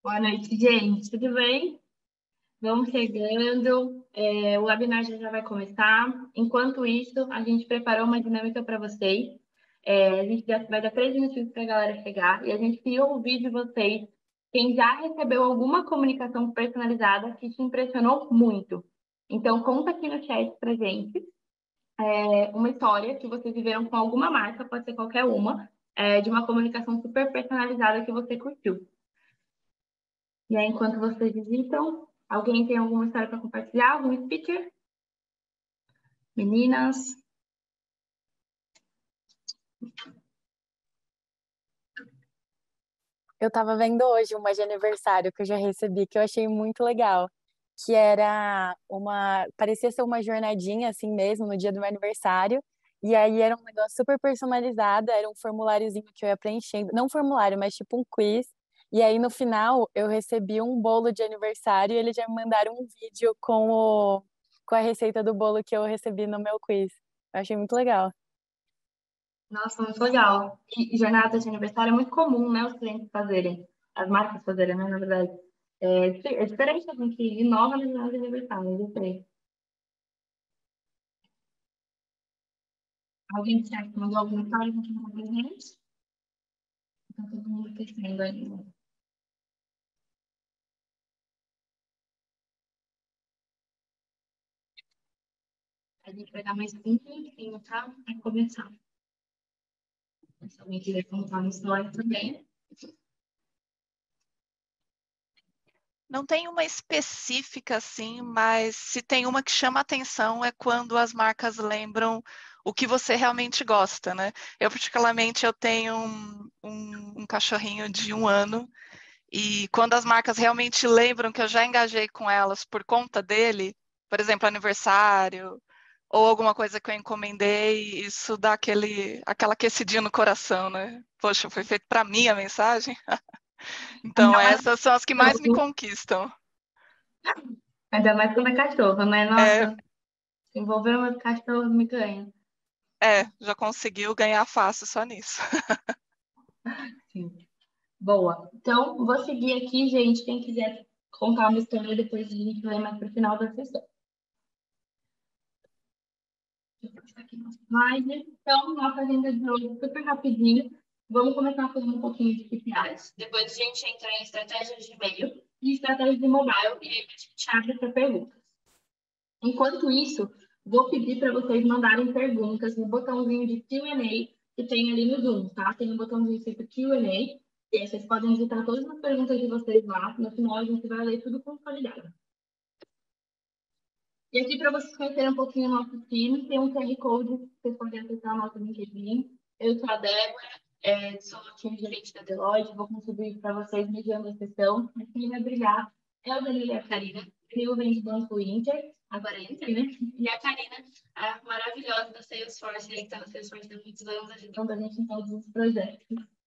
Boa noite, gente. Tudo bem? Vamos chegando. O webinar já vai começar. Enquanto isso, a gente preparou uma dinâmica para vocês. A gente vai dar 3 minutos para a galera chegar e a gente queria ouvir de vocês quem já recebeu alguma comunicação personalizada que te impressionou muito. Então, conta aqui no chat para gente uma história que vocês viveram com alguma marca, pode ser qualquer uma, de uma comunicação super personalizada que você curtiu. E aí, enquanto vocês visitam, alguém tem alguma história para compartilhar? Algum speaker? Meninas? Eu estava vendo hoje uma de aniversário que eu já recebi, que eu achei muito legal, que era parecia ser uma jornadinha assim mesmo, no dia do meu aniversário, e aí era um negócio super personalizado, era um formuláriozinho que eu ia preenchendo, não um formulário, mas tipo um quiz, e aí no final eu recebi um bolo de aniversário e eles já me mandaram um vídeo com a receita do bolo que eu recebi no meu quiz. Eu achei muito legal. Nossa, muito legal. E jornada de aniversário é muito comum, né? Os clientes fazerem, as marcas fazerem, né? Na verdade. É diferente a gente inova na jornada de aniversário, eu sei. Alguém que mandou alguma história que não pra gente? Tá todo mundo testando ainda. A gente vai dar mais 5 minutinhos, tá? Para começar. Se alguém quiser contar uma história também. Não tem uma específica, assim, mas se tem uma que chama atenção é quando as marcas lembram o que você realmente gosta, né? Eu, particularmente, eu tenho um cachorrinho de 1 ano e quando as marcas realmente lembram que eu já engajei com elas por conta dele, por exemplo, aniversário ou alguma coisa que eu encomendei, isso dá aquela aquecidinha no coração, né? Poxa, foi feito para mim a mensagem. Então, essas são as que mais me conquistam. Ainda mais quando é cachorro, né? É, Nossa, se envolver uma cachorro me ganha. já conseguiu ganhar fácil só nisso. Sim. Boa. Então, vou seguir aqui, gente. Quem quiser contar uma história, depois a gente vai mais para o final da sessão. Deixa eu passar aqui no slide. Então, nossa agenda de hoje super rapidinho. Vamos começar falando um pouquinho de KPIs. Depois a gente entra em estratégias de e-mail e estratégias de mobile. E aí a gente abre para perguntas. Enquanto isso, vou pedir para vocês mandarem perguntas no botãozinho de Q&A que tem ali no Zoom, tá? Tem um botãozinho escrito Q&A, e aí vocês podem digitar todas as perguntas de vocês lá. No final, a gente vai ler tudo com qualidade. E aqui, para vocês conhecerem um pouquinho o nosso time, tem um QR Code que vocês podem acessar o nosso LinkedIn. Eu sou a Débora, sou a time gerente da Deloitte, vou contribuir para vocês mediando a sessão. Mas quem vai brilhar é o Danilo e a Karina. Eu venho do Banco Inter, agora Inter, né? E a Karina, a maravilhosa da Salesforce, que está na Salesforce há muitos anos, ajudando a gente em todos os projetos.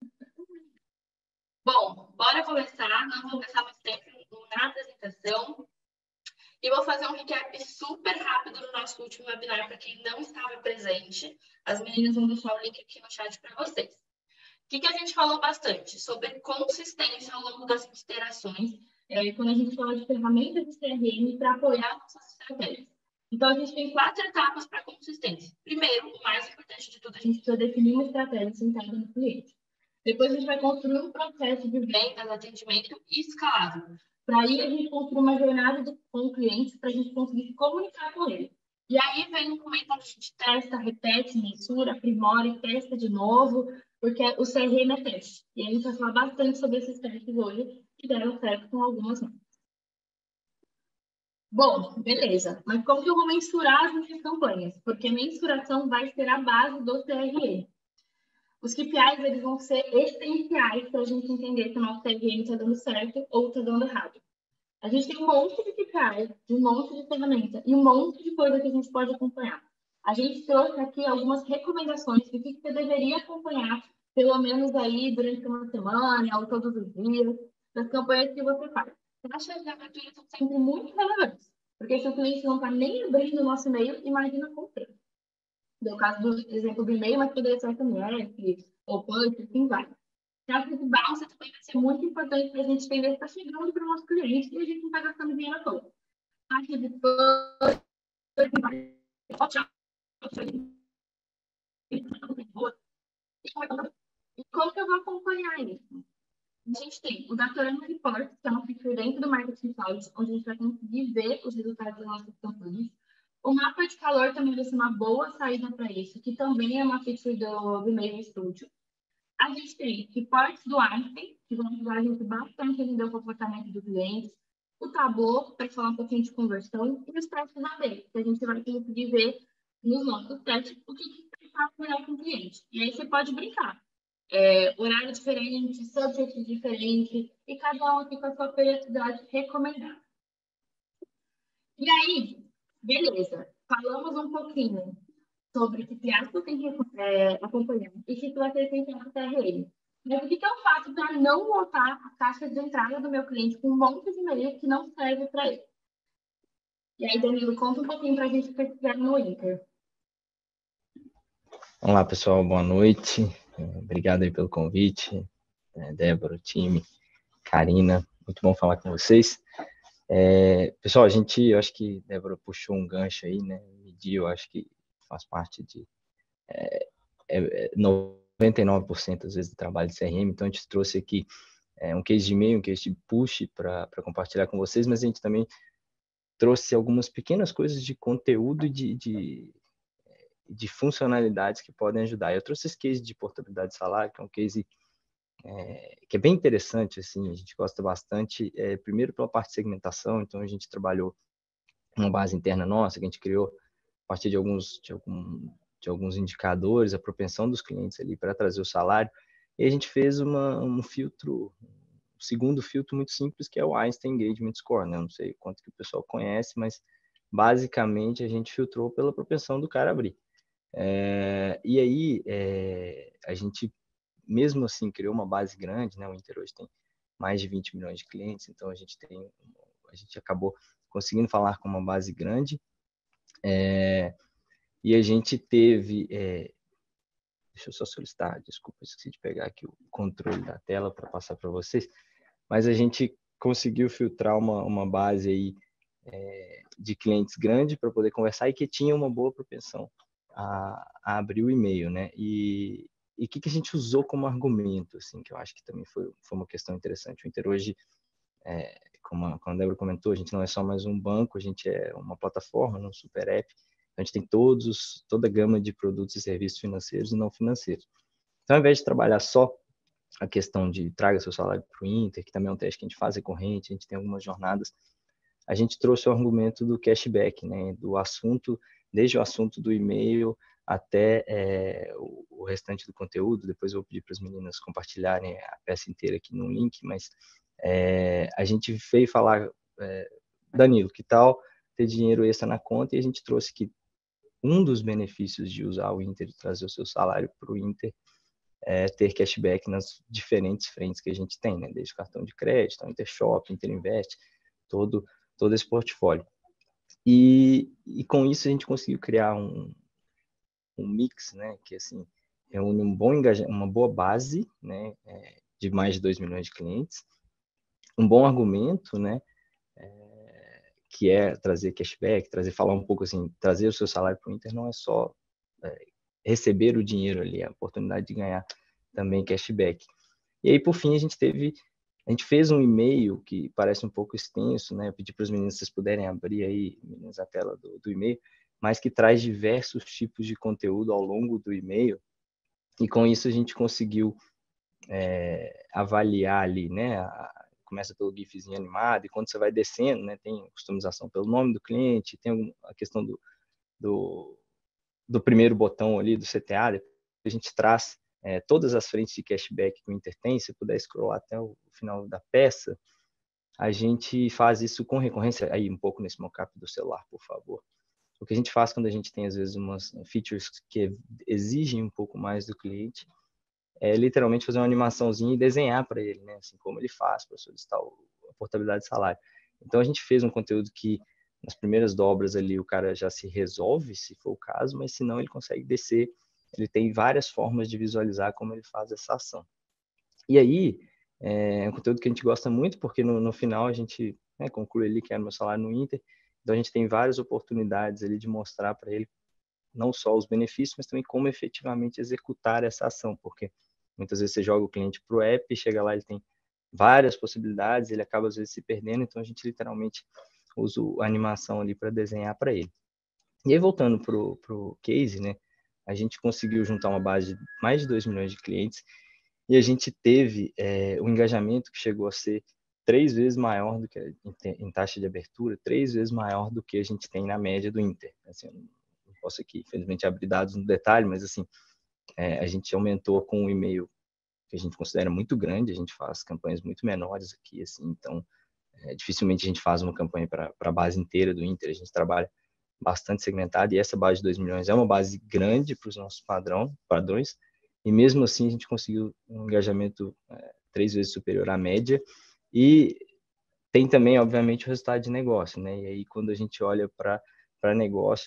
Bom, bora começar. Não vou começar muito tempo na apresentação. E vou fazer um recap super rápido do nosso último webinar para quem não estava presente. As meninas vão deixar o link aqui no chat para vocês. O que a gente falou bastante? Sobre consistência ao longo das interações, quando a gente fala de ferramentas de CRM para apoiar nossas estratégias. Então, a gente tem 4 etapas para consistência. Primeiro, o mais importante de tudo, a gente precisa definir uma estratégia centrada no cliente. Depois, a gente vai construir um processo de vendas, atendimento escalável. Para aí, a gente construir uma jornada com o cliente para a gente conseguir se comunicar com ele. E aí vem um momento onde a gente testa, repete, mensura, aprimora e testa de novo, porque o CRM é teste. E a gente vai falar bastante sobre esses testes hoje, que deram certo com algumas marcas. Bom, beleza. Mas como que eu vou mensurar as minhas campanhas? Porque a mensuração vai ser a base do CRM. Os KPIs, eles vão ser essenciais para a gente entender se o nosso CRM está dando certo ou está dando errado. A gente tem um monte de KPIs, um monte de ferramenta e um monte de coisa que a gente pode acompanhar. A gente trouxe aqui algumas recomendações de que você deveria acompanhar, pelo menos aí durante uma semana ou todos os dias, das campanhas que você faz. Taxas de abertura são sempre muito relevantes, porque se o cliente não está nem abrindo o nosso e-mail, imagina comprando. Deu o caso do exemplo do e-mail, mas poderia ser SMS, ou punch, assim vai. Taxa de bounce também vai ser muito importante para a gente entender se está chegando para o nosso cliente e a gente não está gastando dinheiro à toa. Taxa de e como que eu vou acompanhar isso? A gente tem o Datorama Report, que é uma feature dentro do Marketing Cloud, onde a gente vai conseguir ver os resultados das nossas campanhas. O mapa de calor também vai ser uma boa saída para isso, que também é uma feature do e-mail Studio. A gente tem reportes do Einstein, que vão ajudar a gente bastante a entender o comportamento do cliente. O Tableau, para falar um pouquinho de conversão. E os testes AB, que a gente vai conseguir ver nos nossos testes o que faz melhor com o cliente. E aí você pode brincar. Horário diferente, subject diferente, e cada um aqui com a sua periodicidade recomendada. E aí, beleza, falamos um pouquinho sobre que triatlo tem que acompanhar e que você tem que TRL. Mas o que eu faço para não lotar a caixa de entrada do meu cliente com um monte de e-mail que não serve para ele? E aí, Danilo, conta um pouquinho para a gente pesquisar no Inter. Olá, pessoal, boa noite. Obrigado aí pelo convite. Débora, time, Karina, muito bom falar com vocês. Pessoal, eu acho que Débora puxou um gancho aí, né? Medir, eu acho que faz parte de 99% às vezes do trabalho de CRM, então a gente trouxe aqui um case de e-mail, um case de push para compartilhar com vocês, mas a gente também trouxe algumas pequenas coisas de conteúdo de funcionalidades que podem ajudar. Eu trouxe esse case de portabilidade de salário, que é um case que é bem interessante, assim, a gente gosta bastante, primeiro pela parte de segmentação, então a gente trabalhou uma base interna nossa, que a gente criou a partir de alguns indicadores, a propensão dos clientes ali para trazer o salário, e a gente fez um segundo filtro muito simples, que é o Einstein Engagement Score, né? Eu não sei quanto que o pessoal conhece, mas basicamente a gente filtrou pela propensão do cara abrir. E aí, a gente, mesmo assim, criou uma base grande, né? O Inter hoje tem mais de 20 milhões de clientes, então a gente acabou conseguindo falar com uma base grande, e a gente teve, deixa eu só solicitar, desculpa, esqueci de pegar aqui o controle da tela para passar para vocês, mas a gente conseguiu filtrar uma base aí de clientes grande para poder conversar e que tinha uma boa propensão a abrir o e-mail, né? E o que a gente usou como argumento, assim, que eu acho que também foi uma questão interessante. O Inter hoje, como a Débora comentou, a gente não é só mais um banco, a gente é uma plataforma, um super app. A gente tem toda a gama de produtos e serviços financeiros e não financeiros. Então, ao invés de trabalhar só a questão de traga seu salário para o Inter, que também é um teste que a gente faz recorrente, a gente tem algumas jornadas, a gente trouxe o argumento do cashback, né? Desde o assunto do e-mail até o restante do conteúdo. Depois eu vou pedir para as meninas compartilharem a peça inteira aqui no link, mas a gente veio falar, Danilo, que tal ter dinheiro extra na conta? E a gente trouxe que um dos benefícios de usar o Inter e trazer o seu salário para o Inter é ter cashback nas diferentes frentes que a gente tem, né? Desde o cartão de crédito, Intershop, Interinvest, todo esse portfólio. E com isso a gente conseguiu criar um mix, né? Que assim reúne uma boa base, né? De mais de 2 milhões de clientes, um bom argumento, né? Que é trazer cashback, falar um pouco assim, trazer o seu salário para o Inter não é só receber o dinheiro ali, a oportunidade de ganhar também cashback. E aí, por fim, a gente fez um e-mail que parece um pouco extenso, né? Eu pedi para os meninos, se vocês puderem abrir aí, meninos, a tela do e-mail, mas que traz diversos tipos de conteúdo ao longo do e-mail, e com isso a gente conseguiu avaliar ali, né? Começa pelo GIFzinho animado, e quando você vai descendo, né? Tem customização pelo nome do cliente, tem a questão do primeiro botão ali do CTA, depois a gente traz todas as frentes de cashback que o Inter tem. Se puder scrollar até o final da peça, a gente faz isso com recorrência, aí um pouco nesse mockup do celular, por favor. O que a gente faz quando a gente tem, às vezes, umas features que exigem um pouco mais do cliente, é literalmente fazer uma animaçãozinha e desenhar para ele, né? Assim como ele faz para solicitar a portabilidade de salário. Então, a gente fez um conteúdo que, nas primeiras dobras ali, o cara já se resolve, se for o caso, mas se não, ele consegue descer. Ele tem várias formas de visualizar como ele faz essa ação. E aí, é um conteúdo que a gente gosta muito, porque no final a gente, né, conclui ali que era o meu salário no Inter, então a gente tem várias oportunidades ali de mostrar para ele não só os benefícios, mas também como efetivamente executar essa ação, porque muitas vezes você joga o cliente para o app, chega lá, ele tem várias possibilidades, ele acaba às vezes se perdendo, então a gente literalmente usa a animação ali para desenhar para ele. E aí, voltando pro case, né, a gente conseguiu juntar uma base de mais de 2 milhões de clientes e a gente teve um engajamento que chegou a ser 3 vezes maior do que em taxa de abertura, 3 vezes maior do que a gente tem na média do Inter. Assim, eu não posso aqui, infelizmente, abrir dados no detalhe, mas assim, a gente aumentou com um e-mail que a gente considera muito grande, a gente faz campanhas muito menores aqui, assim, então dificilmente a gente faz uma campanha para a base inteira do Inter, a gente trabalha bastante segmentada, e essa base de 2 milhões é uma base grande para os nossos padrões, e mesmo assim a gente conseguiu um engajamento 3 vezes superior à média, e tem também, obviamente, o resultado de negócio, né? E aí, quando a gente olha para negócio,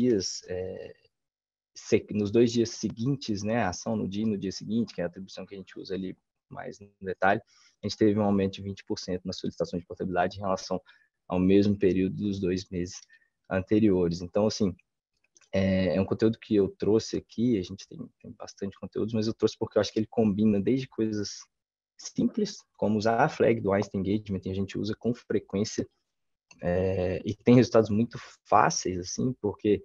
nos 2 dias seguintes, né, a ação no dia seguinte, que é a atribuição que a gente usa ali mais no detalhe, a gente teve um aumento de 20% nas solicitações de portabilidade em relação ao mesmo período dos 2 meses anteriores. Então, assim, é um conteúdo que eu trouxe aqui, a gente tem bastante conteúdos, mas eu trouxe porque eu acho que ele combina desde coisas simples, como usar a flag do Einstein Engagement, a gente usa com frequência, e tem resultados muito fáceis, assim, porque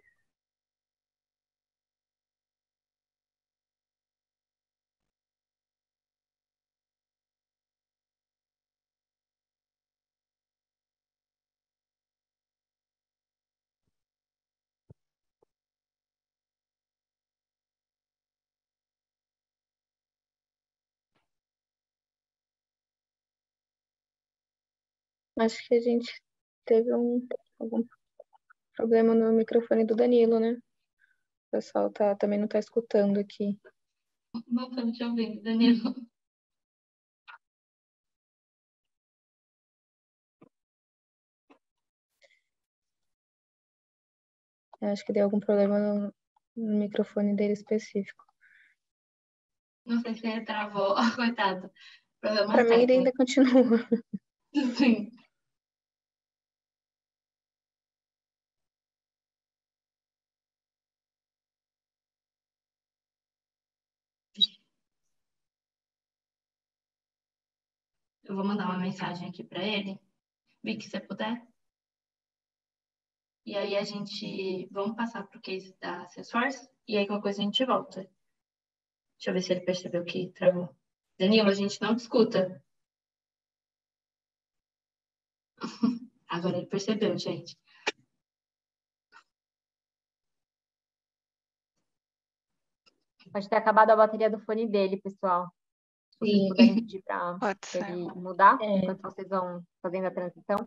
Acho que a gente teve algum problema no microfone do Danilo, né? O pessoal também não tá escutando aqui. Não estamos te ouvindo, Danilo. Acho que deu algum problema no microfone dele específico. Não sei se ele travou, coitado. Problema Pra mim, ele ainda técnico. continua. Sim. Eu vou mandar uma mensagem aqui para ele. Vicky, se você puder. E aí vamos passar pro case da Salesforce e aí qualquer coisa a gente volta. Deixa eu ver se ele percebeu que travou. Danilo, a gente não te escuta. Agora ele percebeu, gente. Pode ter acabado a bateria do fone dele, pessoal. Se vocês Sim. puderem pedir para Pode ser. ele mudar, É. enquanto vocês vão fazendo a transição.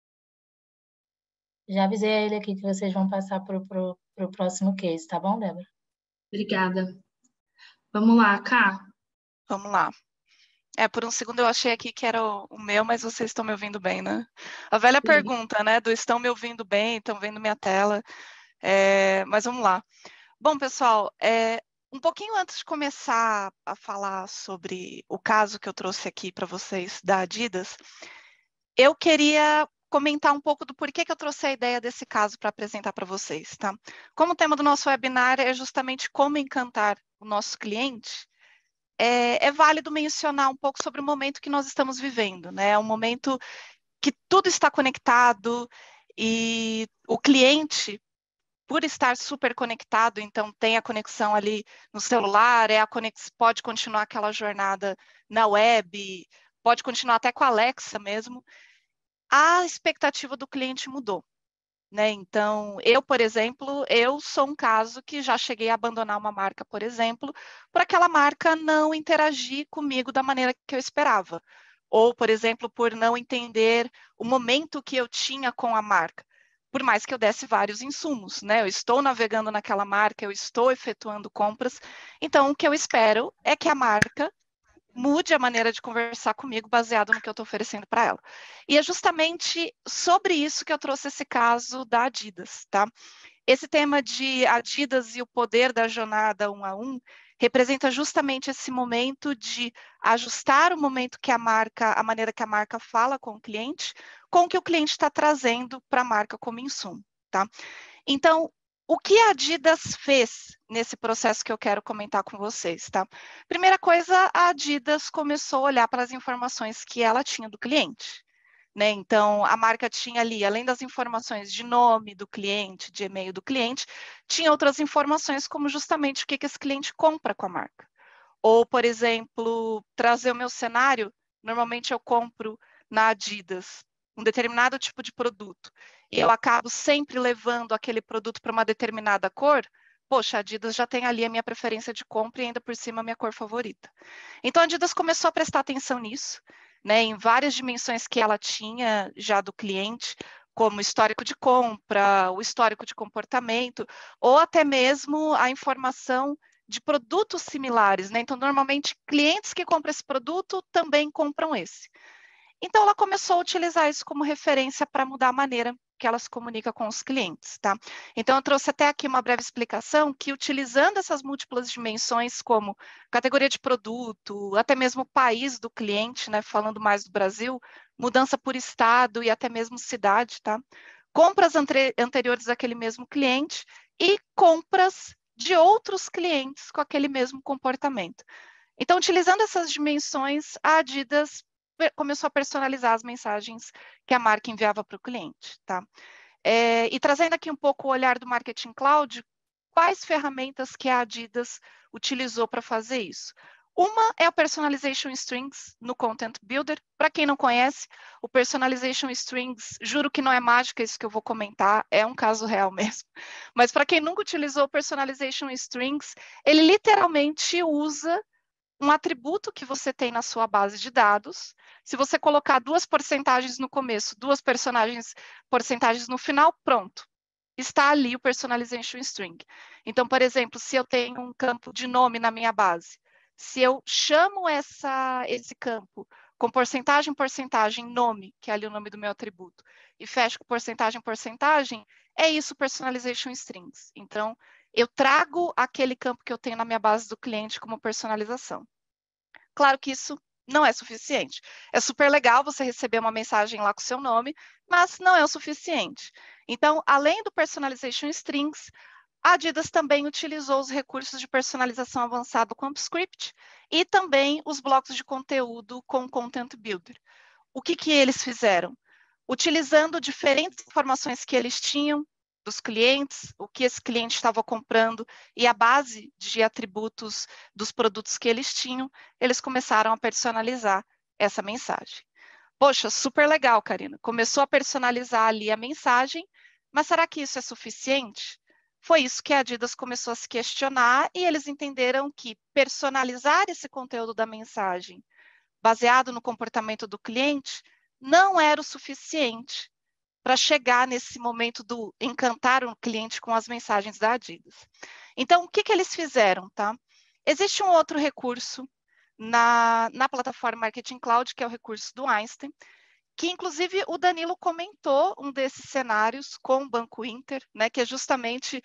Já avisei a ele aqui que vocês vão passar pro próximo case, tá bom, Débora? Obrigada. Vamos lá, Ká. Vamos lá. Por um segundo eu achei aqui que era o meu, mas vocês estão me ouvindo bem, né? A velha Sim. pergunta, né? Estão me ouvindo bem, estão vendo minha tela. Mas vamos lá. Bom, pessoal, um pouquinho antes de começar a falar sobre o caso que eu trouxe aqui para vocês da Adidas, eu queria comentar um pouco do porquê que eu trouxe a ideia desse caso para apresentar para vocês, tá? Como o tema do nosso webinar é justamente como encantar o nosso cliente, é válido mencionar um pouco sobre o momento que nós estamos vivendo, né? É um momento que tudo está conectado e o cliente, por estar super conectado, então tem a conexão ali no celular, pode continuar aquela jornada na web, pode continuar até com a Alexa mesmo, a expectativa do cliente mudou. Né? Então, por exemplo, eu sou um caso que já cheguei a abandonar uma marca, por exemplo, por aquela marca não interagir comigo da maneira que eu esperava. Ou, por exemplo, por não entender o momento que eu tinha com a marca. Por mais que eu desse vários insumos, né? Eu estou navegando naquela marca, eu estou efetuando compras. Então, o que eu espero é que a marca mude a maneira de conversar comigo baseado no que eu estou oferecendo para ela. E é justamente sobre isso que eu trouxe esse caso da Adidas, tá? Esse tema de Adidas e o poder da jornada 1 a 1 representa justamente esse momento de ajustar o momento que a maneira que a marca fala com o cliente, com o que o cliente está trazendo para a marca como insumo, tá? Então, o que a Adidas fez nesse processo que eu quero comentar com vocês, tá? Primeira coisa, a Adidas começou a olhar para as informações que ela tinha do cliente, né? Então, a marca tinha ali, além das informações de nome do cliente, de e-mail do cliente, tinha outras informações como justamente o que esse cliente compra com a marca. Ou, por exemplo, trazer o meu cenário, normalmente eu compro na Adidas um determinado tipo de produto e eu acabo sempre levando aquele produto para uma determinada cor, poxa, a Adidas já tem ali a minha preferência de compra e ainda por cima a minha cor favorita. Então, a Adidas começou a prestar atenção nisso, né, em várias dimensões que ela tinha já do cliente, como histórico de compra, o histórico de comportamento, ou até mesmo a informação de produtos similares, né? Então, normalmente, clientes que compram esse produto também compram esse. Então, ela começou a utilizar isso como referência para mudar a maneira que ela se comunica com os clientes, tá? Então, eu trouxe até aqui uma breve explicação que, utilizando essas múltiplas dimensões, como categoria de produto, até mesmo o país do cliente, né? Falando mais do Brasil, mudança por estado e até mesmo cidade, tá? Compras anteriores daquele mesmo cliente e compras de outros clientes com aquele mesmo comportamento. Então, utilizando essas dimensões, a Adidas começou a personalizar as mensagens que a marca enviava para o cliente, tá? E trazendo aqui um pouco o olhar do Marketing Cloud, quais ferramentas que a Adidas utilizou para fazer isso? Uma é o Personalization Strings no Content Builder. Para quem não conhece, o Personalization Strings, juro que não é mágica isso que eu vou comentar, é um caso real mesmo. Mas para quem nunca utilizou o Personalization Strings, ele literalmente usa um atributo que você tem na sua base de dados. Se você colocar 2 porcentagens no começo, 2 porcentagens no final, pronto. Está ali o Personalization String. Então, por exemplo, se eu tenho um campo de nome na minha base, se eu chamo esse campo com porcentagem, nome, que é ali o nome do meu atributo, e fecho com porcentagem, é isso Personalization Strings. Então, eu trago aquele campo que eu tenho na minha base do cliente como personalização. Claro que isso não é suficiente. É super legal você receber uma mensagem lá com o seu nome, mas não é o suficiente. Então, além do Personalization Strings, a Adidas também utilizou os recursos de personalização avançado com AppScript e também os blocos de conteúdo com Content Builder. O que eles fizeram? Utilizando diferentes informações que eles tinham dos clientes, o que esse cliente estava comprando e a base de atributos dos produtos que eles tinham, eles começaram a personalizar essa mensagem. Poxa, super legal, Karina. Começou a personalizar ali a mensagem, mas será que isso é suficiente? Foi isso que a Adidas começou a se questionar e eles entenderam que personalizar esse conteúdo da mensagem baseado no comportamento do cliente não era o suficiente para chegar nesse momento do encantar o cliente com as mensagens da Adidas. Então, o que eles fizeram, tá? Existe um outro recurso na plataforma Marketing Cloud, que é o recurso do Einstein, que inclusive o Danilo comentou um desses cenários com o Banco Inter, né, que é justamente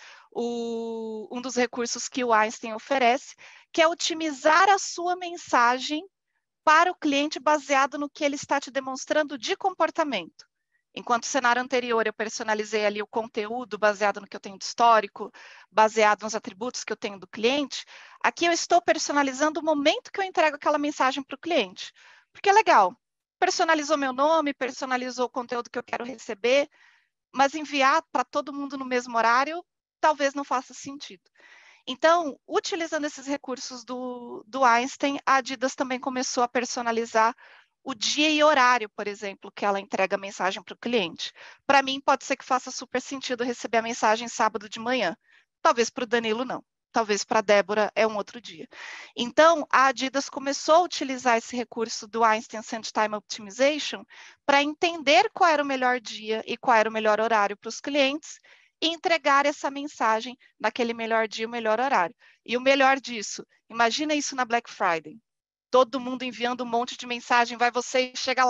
um dos recursos que o Einstein oferece, que é otimizar a sua mensagem para o cliente baseado no que ele está te demonstrando de comportamento. Enquanto o cenário anterior eu personalizei ali o conteúdo baseado no que eu tenho de histórico, baseado nos atributos que eu tenho do cliente, aqui eu estou personalizando o momento que eu entrego aquela mensagem para o cliente. Porque é legal, personalizou meu nome, personalizou o conteúdo que eu quero receber, mas enviar para todo mundo no mesmo horário talvez não faça sentido. Então, utilizando esses recursos do Einstein, a Adidas também começou a personalizar o dia e horário, por exemplo, que ela entrega a mensagem para o cliente. Para mim, pode ser que faça super sentido receber a mensagem sábado de manhã. Talvez para o Danilo não. Talvez para a Débora é um outro dia. Então, a Adidas começou a utilizar esse recurso do Einstein Send Time Optimization para entender qual era o melhor dia e qual era o melhor horário para os clientes e entregar essa mensagem naquele melhor dia, o melhor horário. E o melhor disso, imagina isso na Black Friday. Todo mundo enviando um monte de mensagem, vai você e chega lá,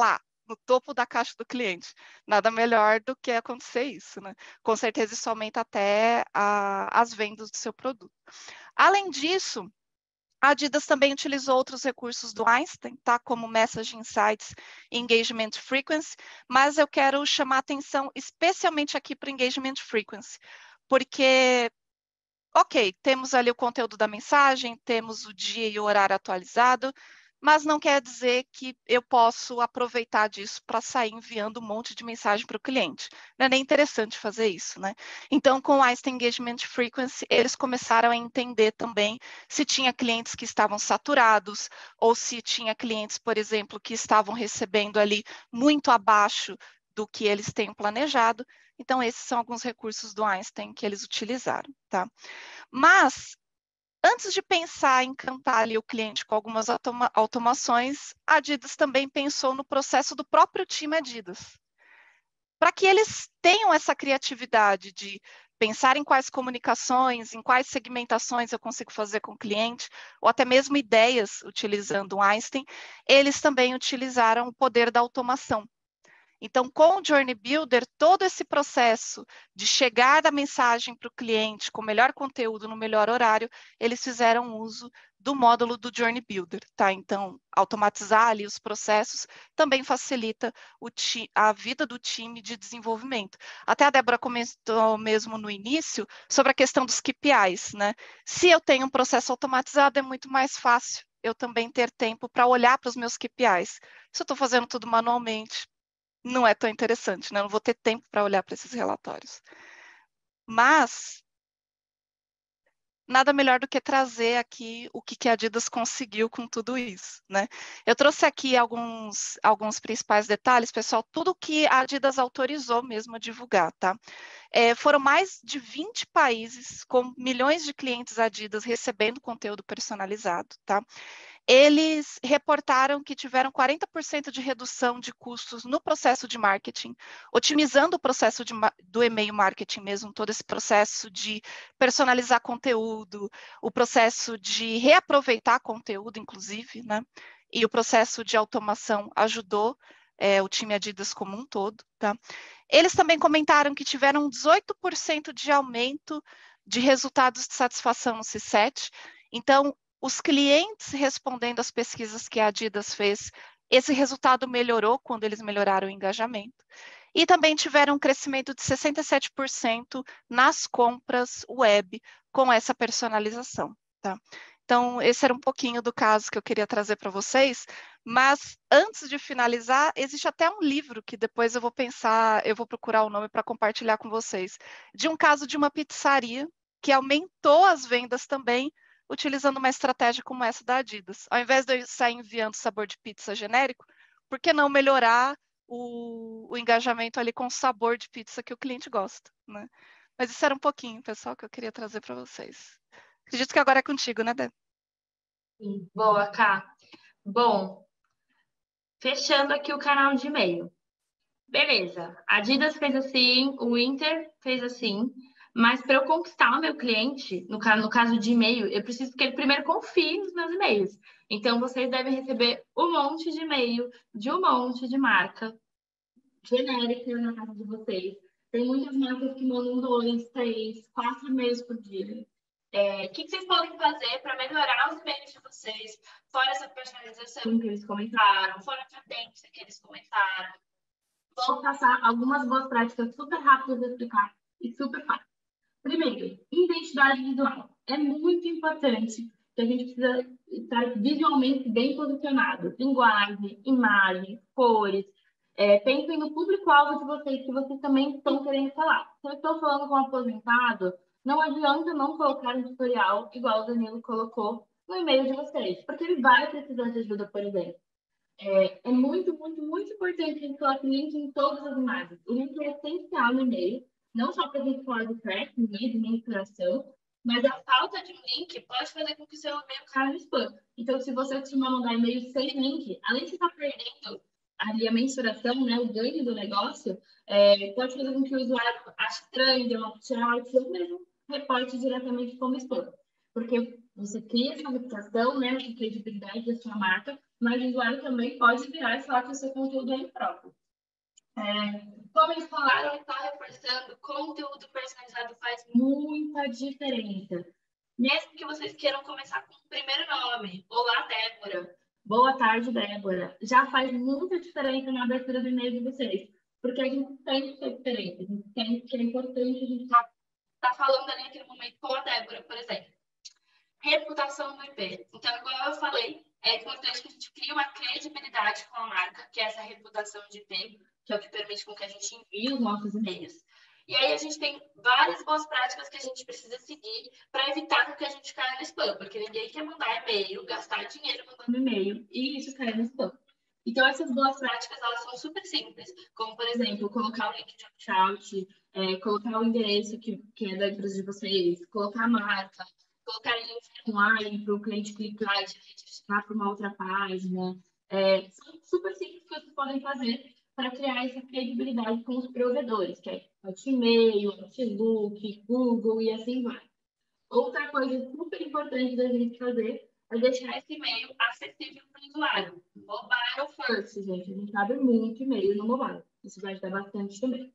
no topo da caixa do cliente. Nada melhor do que acontecer isso, né? Com certeza isso aumenta até as vendas do seu produto. Além disso, a Adidas também utilizou outros recursos do Einstein, tá? Como Message Insights e Engagement Frequency, mas eu quero chamar a atenção especialmente aqui para Engagement Frequency, porque, ok, temos ali o conteúdo da mensagem, temos o dia e o horário atualizado, mas não quer dizer que eu posso aproveitar disso para sair enviando um monte de mensagem para o cliente. Não é nem interessante fazer isso, né? Então, com o Einstein Engagement Frequency, eles começaram a entender também se tinha clientes que estavam saturados ou se tinha clientes, por exemplo, que estavam recebendo ali muito abaixo do que eles têm planejado. Então, esses são alguns recursos do Einstein que eles utilizaram, tá? Mas antes de pensar em encantar ali o cliente com algumas automações, a Adidas também pensou no processo do próprio time Adidas, para que eles tenham essa criatividade de pensar em quais comunicações, em quais segmentações eu consigo fazer com o cliente, ou até mesmo ideias utilizando o Einstein, eles também utilizaram o poder da automação. Então, com o Journey Builder, todo esse processo de chegar da mensagem para o cliente com o melhor conteúdo no melhor horário, eles fizeram uso do módulo do Journey Builder, tá? Então, automatizar ali os processos também facilita a vida do time de desenvolvimento. Até a Débora comentou mesmo no início sobre a questão dos KPIs, né? Se eu tenho um processo automatizado, é muito mais fácil eu também ter tempo para olhar para os meus KPIs. Se eu estou fazendo tudo manualmente, não é tão interessante, né? Eu não vou ter tempo para olhar para esses relatórios. Mas nada melhor do que trazer aqui o que a Adidas conseguiu com tudo isso, né? Eu trouxe aqui alguns principais detalhes, pessoal, tudo que a Adidas autorizou mesmo a divulgar, tá? Foram mais de 20 países com milhões de clientes Adidas recebendo conteúdo personalizado, tá? Eles reportaram que tiveram 40% de redução de custos no processo de marketing, otimizando o processo do e-mail marketing mesmo, todo esse processo de personalizar conteúdo, o processo de reaproveitar conteúdo, inclusive, né? E o processo de automação ajudou o time Adidas como um todo, tá? Eles também comentaram que tiveram 18% de aumento de resultados de satisfação no C7. Então, os clientes respondendo às pesquisas que a Adidas fez, esse resultado melhorou quando eles melhoraram o engajamento. E também tiveram um crescimento de 67% nas compras web com essa personalização, tá? Então, esse era um pouquinho do caso que eu queria trazer para vocês, mas antes de finalizar, existe até um livro que depois eu vou procurar o nome para compartilhar com vocês, de um caso de uma pizzaria que aumentou as vendas também, utilizando uma estratégia como essa da Adidas. Ao invés de eu sair enviando sabor de pizza genérico, por que não melhorar o engajamento ali com o sabor de pizza que o cliente gosta, né? Mas isso era um pouquinho, pessoal, que eu queria trazer para vocês. Acredito que agora é contigo, né, Débora? Boa, Ká. Bom, fechando aqui o canal de e-mail. Beleza, a Adidas fez assim, o Inter fez assim, mas para eu conquistar o meu cliente, no caso de e-mail, eu preciso que ele primeiro confie nos meus e-mails. Então, vocês devem receber um monte de e-mail de um monte de marca genérica na casa de vocês. Tem muitas marcas que mandam 2, 3, 4 e-mails por dia. O que vocês podem fazer para melhorar os e-mails de vocês, fora essa personalização que eles comentaram, fora a cadência que eles comentaram? Vou passar algumas boas práticas super rápidas de explicar e super fácil. Primeiro, identidade visual. É muito importante que a gente precisa estar visualmente bem posicionado. Linguagem, imagem, cores. Pensem no público-alvo de vocês, que vocês também estão querendo falar. Se eu estou falando com um aposentado, não adianta não colocar um tutorial igual o Danilo colocou no e-mail de vocês, porque ele vai precisar de ajuda, por exemplo. É muito, muito, muito importante a gente colocar o link em todas as imagens. O link é essencial no e-mail, não só para a gente falar de tracking, de mensuração, mas a falta de um link pode fazer com que o seu e-mail caia no spam. Então, se você costuma mandar e-mail sem link, além de você estar perdendo ali a mensuração, né, o ganho do negócio, pode fazer com que o usuário ache estranho, dê uma opt-out, ou mesmo reporte diretamente como spam. Porque Você cria essa reputação, né, de credibilidade da sua marca, mas o usuário também pode virar e falar que o seu conteúdo é impróprio. Como eles falaram e está reforçando, conteúdo personalizado faz muita diferença. Mesmo que vocês queiram começar com o primeiro nome, olá, Débora, boa tarde, Débora, já faz muita diferença na abertura do e-mail de vocês, porque a gente tem que ser diferente, a gente tem que é importante a gente tá falando ali naquele momento com a Débora, por exemplo. Reputação do IP. Então, igual eu falei, é importante que a gente crie uma credibilidade com a marca, que é essa reputação de IP, que é o que permite com que a gente envie os nossos e-mails. E aí a gente tem várias boas práticas que a gente precisa seguir para evitar que a gente caia no spam, porque ninguém quer mandar e-mail, gastar dinheiro mandando e-mail e isso cair no spam. Então, essas boas práticas, elas são super simples, como, por exemplo, colocar o link de opt-out, colocar o endereço que é da empresa de vocês, colocar a marca, colocar ele em formulário para o cliente clicar e registrar para uma outra página. São super simples que vocês podem fazer para criar essa credibilidade com os provedores, que é Hotmail, Outlook, Google e assim vai. Outra coisa super importante da gente fazer é deixar esse e-mail acessível para o usuário. Mobile first, gente. A gente abre muito e-mail no mobile. Isso vai ajudar bastante também.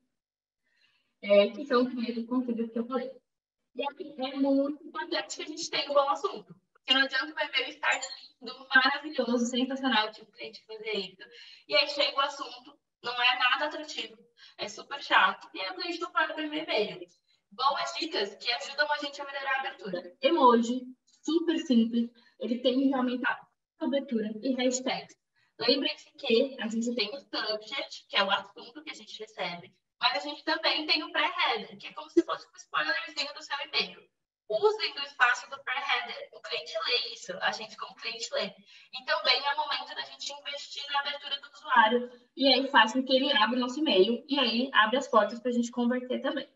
Que são os meios de conteúdo que eu falei. E aqui é muito importante que a gente tenha um bom assunto. Porque não adianta o e-mail estar lindo, maravilhoso, sensacional, tipo, cliente fazer isso. E aí chega o assunto, não é nada atrativo, é super chato. E aí o cliente não paga para e-mail. Boas dicas que ajudam a gente a melhorar a abertura. Emoji, super simples. Ele tende a aumentar a abertura e hashtags. Lembre-se que a gente tem o subject, que é o assunto que a gente recebe, mas a gente também tem o pré-header, que é como se fosse um spoilerzinho do seu e-mail. Usem do espaço do pré-header. O cliente lê isso, a gente como cliente lê. E também é o momento da gente investir na abertura do usuário. E aí faz com que ele abra o nosso e-mail e aí abre as portas para a gente converter também.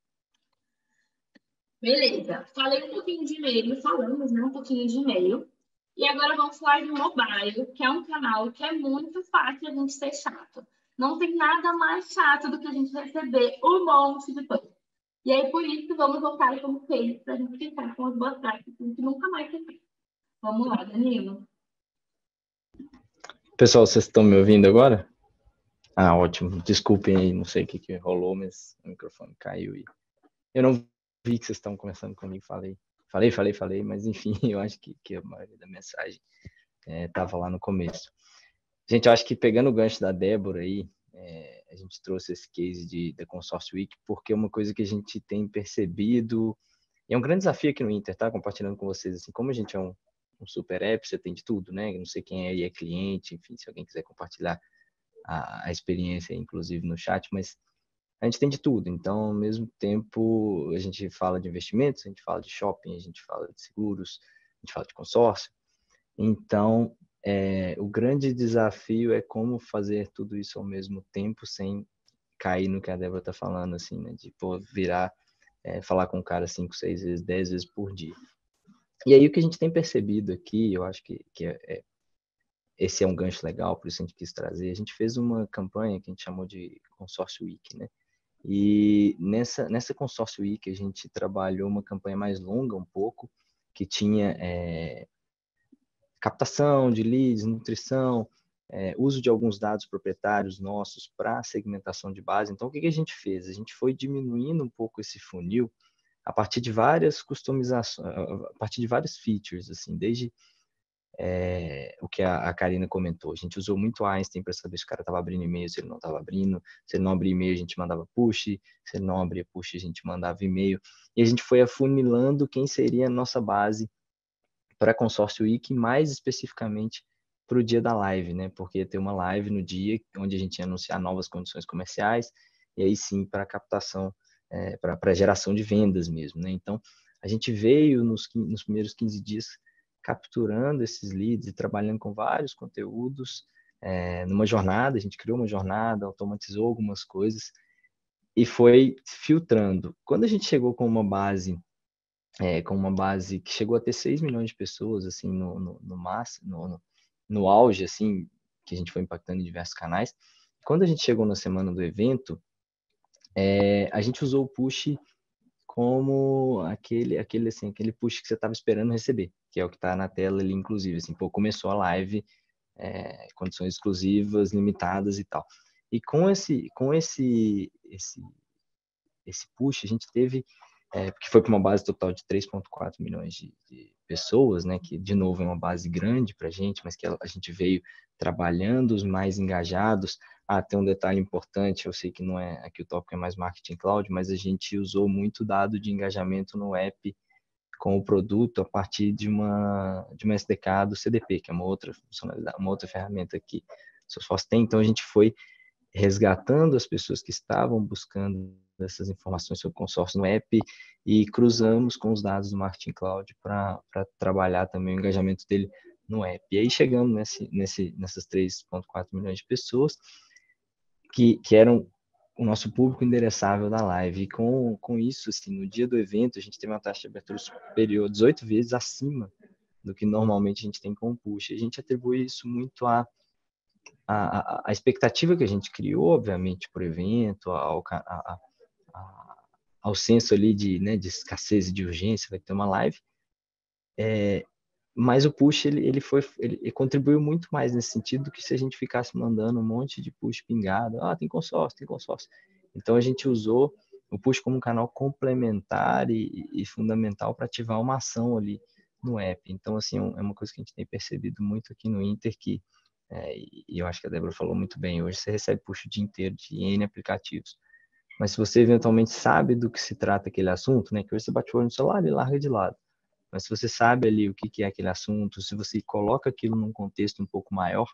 Beleza, falei um pouquinho de e-mail, falamos, né, um pouquinho de e-mail. E agora vamos falar de mobile, que é um canal que é muito fácil a gente ser chato. Não tem nada mais chato do que a gente receber um monte de coisa. E aí, por isso, vamos voltar como fez, para a gente ficar com as boas práticas que nunca mais tem. Vamos lá, Danilo. Pessoal, vocês estão me ouvindo agora? Ah, ótimo. Desculpem aí, não sei o que rolou, mas o microfone caiu e eu não vi que vocês estão conversando comigo. Falei, mas enfim, eu acho que a maioria da mensagem estava lá no começo. Gente, eu acho que pegando o gancho da Débora aí, a gente trouxe esse case da Consórcio Week, porque é uma coisa que a gente tem percebido, e é um grande desafio aqui no Inter, tá? Compartilhando com vocês, assim, como a gente é um super app, você tem de tudo, né? Eu não sei quem aí é cliente, enfim, se alguém quiser compartilhar a experiência, inclusive, no chat, mas a gente tem de tudo. Então, ao mesmo tempo, a gente fala de investimentos, a gente fala de shopping, a gente fala de seguros, a gente fala de consórcio. Então, o grande desafio é como fazer tudo isso ao mesmo tempo sem cair no que a Débora está falando, assim, né? De virar, falar com o cara 5, 6 vezes, 10 vezes por dia. E aí o que a gente tem percebido aqui, eu acho que esse é um gancho legal, por isso a gente quis trazer. A gente fez uma campanha que a gente chamou de Consórcio Week, né? E nessa Consórcio Week a gente trabalhou uma campanha mais longa um pouco, que tinha captação de leads, nutrição, uso de alguns dados proprietários nossos para segmentação de base. Então, o que a gente fez? A gente foi diminuindo um pouco esse funil a partir de várias customizações, a partir de vários features, assim, desde o que a Karina comentou. A gente usou muito Einstein para saber se o cara estava abrindo e-mail, se ele não estava abrindo. Se ele não abria e-mail, a gente mandava push. Se ele não abria push, a gente mandava e-mail. E a gente foi afunilando quem seria a nossa base para Consórcio Week, mais especificamente para o dia da live, né? Porque ia ter uma live no dia onde a gente ia anunciar novas condições comerciais e aí sim para captação, para geração de vendas mesmo, né? Então, a gente veio nos primeiros 15 dias capturando esses leads e trabalhando com vários conteúdos numa jornada. A gente criou uma jornada, automatizou algumas coisas e foi filtrando. Quando a gente chegou com uma base que chegou a ter 6 milhões de pessoas, assim, no máximo, no auge, assim, que a gente foi impactando em diversos canais. Quando a gente chegou na semana do evento, a gente usou o push como aquele push que você estava esperando receber, que é o que está na tela ali, inclusive, assim, pô, começou a live, condições exclusivas, limitadas e tal. E com esse push, a gente teve, porque foi para uma base total de 3,4 milhões de pessoas, né, que, de novo, é uma base grande para a gente, mas que a gente veio trabalhando os mais engajados. Tem um detalhe importante, eu sei que não é, aqui o tópico é mais marketing cloud, mas a gente usou muito dado de engajamento no app com o produto a partir de uma SDK do CDP, que é uma outra funcionalidade, uma outra ferramenta que o Salesforce tem. Então, a gente foi resgatando as pessoas que estavam buscando essas informações sobre consórcio no app e cruzamos com os dados do Marketing Cloud para trabalhar também o engajamento dele no app. E aí chegamos nessas 3,4 milhões de pessoas que eram o nosso público endereçável da live. E com isso, assim, no dia do evento, a gente teve uma taxa de abertura superior, 18 vezes acima do que normalmente a gente tem com o push. A gente atribui isso muito à expectativa que a gente criou, obviamente, para o evento, ao senso ali de escassez e de urgência, vai ter uma live. Mas o push, ele contribuiu muito mais nesse sentido do que se a gente ficasse mandando um monte de push pingado. Tem consórcio, tem consórcio. Então, a gente usou o push como um canal complementar e fundamental para ativar uma ação ali no app. Então, assim, é uma coisa que a gente tem percebido muito aqui no Inter, que e eu acho que a Débora falou muito bem, hoje você recebe push o dia inteiro de N aplicativos. Mas se você eventualmente sabe do que se trata aquele assunto, né, que hoje você bate o olho no celular e larga de lado. Mas se você sabe ali o que é aquele assunto, se você coloca aquilo num contexto um pouco maior,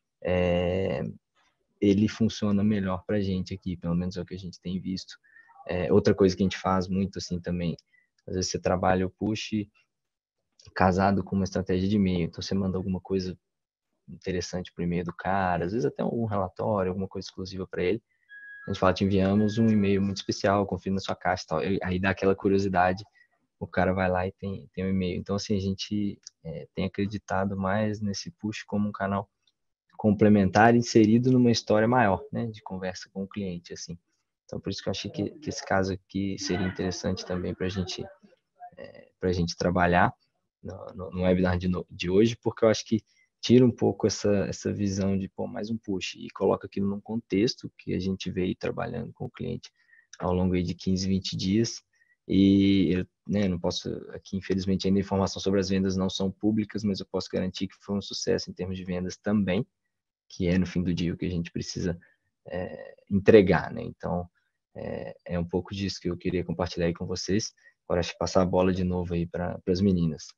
ele funciona melhor para a gente aqui, pelo menos é o que a gente tem visto. Outra coisa que a gente faz muito assim também, às vezes você trabalha o push casado com uma estratégia de e-mail, então você manda alguma coisa interessante para o e-mail do cara, às vezes até um relatório, alguma coisa exclusiva para ele. A gente fala, te enviamos um e-mail muito especial, confia na sua caixa e tal. Aí dá aquela curiosidade, o cara vai lá e tem um e-mail. Então, assim, a gente tem acreditado mais nesse push como um canal complementar inserido numa história maior, né, de conversa com o cliente, assim. Então, por isso que eu achei que esse caso aqui seria interessante também para a gente trabalhar no webinar de hoje, porque eu acho que tira um pouco essa visão de mais um push e coloca aquilo num contexto que a gente veio trabalhando com o cliente ao longo aí de 15, 20 dias. E eu não posso, aqui infelizmente ainda a informação sobre as vendas não são públicas, mas eu posso garantir que foi um sucesso em termos de vendas também, que é no fim do dia o que a gente precisa entregar, né? Então, é um pouco disso que eu queria compartilhar aí com vocês. Agora acho que passar a bola de novo aí para as meninas.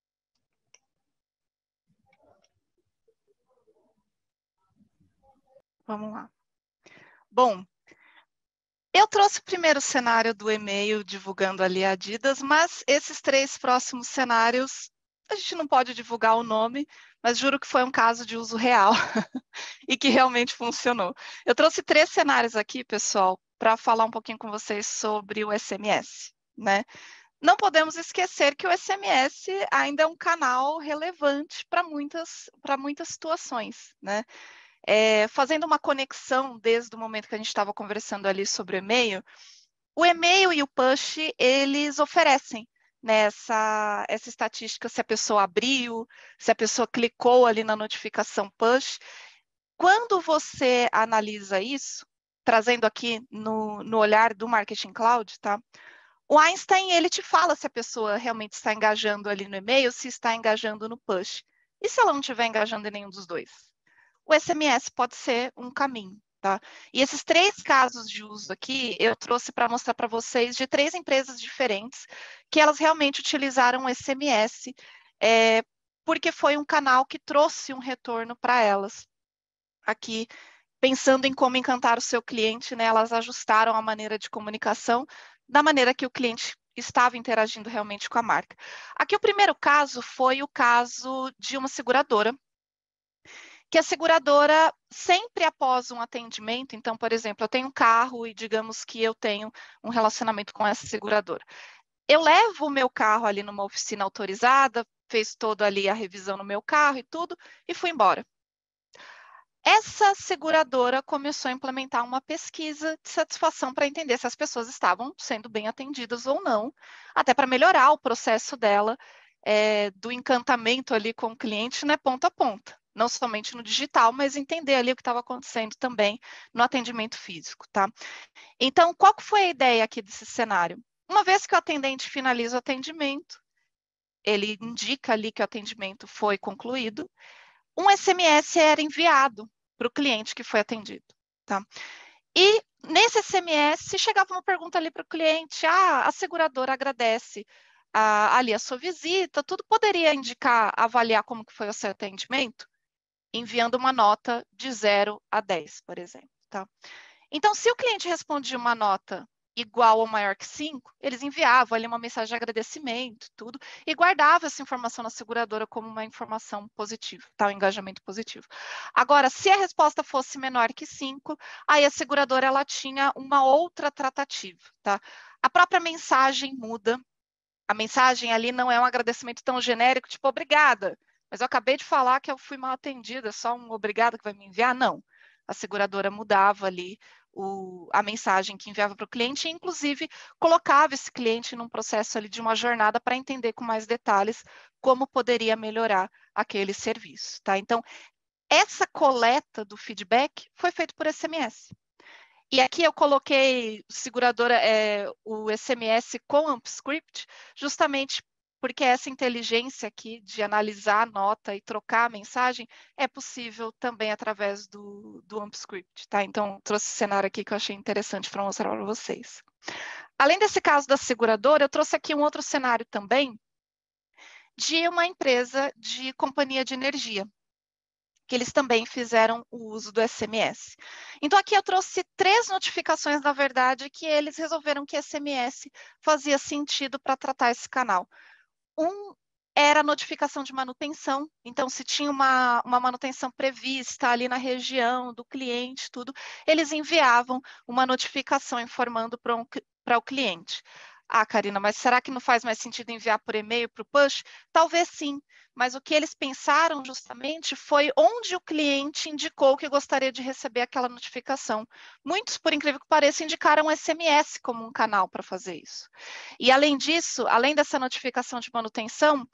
Vamos lá. Bom, eu trouxe o primeiro cenário do e-mail divulgando ali a Adidas, mas esses 3 próximos cenários, a gente não pode divulgar o nome, mas juro que foi um caso de uso real e que realmente funcionou. Eu trouxe 3 cenários aqui, pessoal, para falar um pouquinho com vocês sobre o SMS, né? Não podemos esquecer que o SMS ainda é um canal relevante para muitas situações, né? Fazendo uma conexão desde o momento que a gente estava conversando ali sobre o e-mail e o push, eles oferecem, né, essa estatística, se a pessoa abriu, se a pessoa clicou ali na notificação push. Quando você analisa isso, trazendo aqui no olhar do Marketing Cloud, tá? O Einstein, ele te fala se a pessoa realmente está engajando ali no e-mail, se está engajando no push. E se ela não estiver engajando em nenhum dos dois? O SMS pode ser um caminho, tá? E esses 3 casos de uso aqui, eu trouxe para mostrar para vocês de 3 empresas diferentes que elas realmente utilizaram o SMS, porque foi um canal que trouxe um retorno para elas. Aqui, pensando em como encantar o seu cliente, né, elas ajustaram a maneira de comunicação da maneira que o cliente estava interagindo realmente com a marca. Aqui o primeiro caso foi o caso de uma seguradora, que a seguradora, sempre após um atendimento, então, por exemplo, eu tenho um carro e digamos que eu tenho um relacionamento com essa seguradora. Eu levo o meu carro ali numa oficina autorizada, fez toda ali a revisão no meu carro e tudo, e fui embora. Essa seguradora começou a implementar uma pesquisa de satisfação para entender se as pessoas estavam sendo bem atendidas ou não, até para melhorar o processo dela, do encantamento ali com o cliente, né, ponta a ponta. Não somente no digital, mas entender ali o que estava acontecendo também no atendimento físico, tá? Então, qual que foi a ideia aqui desse cenário? Uma vez que o atendente finaliza o atendimento, ele indica ali que o atendimento foi concluído, um SMS era enviado para o cliente que foi atendido, tá? E nesse SMS chegava uma pergunta ali para o cliente, a seguradora agradece ali a sua visita, tudo poderia indicar, avaliar como que foi o seu atendimento, enviando uma nota de 0 a 10, por exemplo, tá? Então, se o cliente respondia uma nota igual ou maior que 5, eles enviavam ali uma mensagem de agradecimento, tudo, e guardavam essa informação na seguradora como uma informação positiva, tá? Um engajamento positivo. Agora, se a resposta fosse menor que 5, aí a seguradora ela tinha uma outra tratativa, tá? A própria mensagem muda. A mensagem ali não é um agradecimento tão genérico, tipo, obrigada, mas eu acabei de falar que eu fui mal atendida, é só um obrigado que vai me enviar? Não. A seguradora mudava ali a mensagem que enviava para o cliente e, inclusive, colocava esse cliente num processo ali de uma jornada para entender com mais detalhes como poderia melhorar aquele serviço, tá? Então, essa coleta do feedback foi feita por SMS. E aqui eu coloquei seguradora, o SMS com AmpScript, justamente porque essa inteligência aqui de analisar a nota e trocar a mensagem é possível também através do AmpScript, tá? Então, trouxe esse cenário aqui que eu achei interessante para mostrar para vocês. Além desse caso da seguradora, eu trouxe aqui um outro cenário também de uma empresa de companhia de energia, que eles também fizeram o uso do SMS. Então, aqui eu trouxe 3 notificações, na verdade, que eles resolveram que SMS fazia sentido para tratar esse canal. Um era a notificação de manutenção, então, se tinha uma manutenção prevista ali na região do cliente, tudo, eles enviavam uma notificação informando para o cliente. Ah, Karina, mas será que não faz mais sentido enviar por e-mail para o push? Talvez sim, mas o que eles pensaram justamente foi onde o cliente indicou que gostaria de receber aquela notificação. Muitos, por incrível que pareça, indicaram SMS como um canal para fazer isso. E além disso, além dessa notificação de manutenção,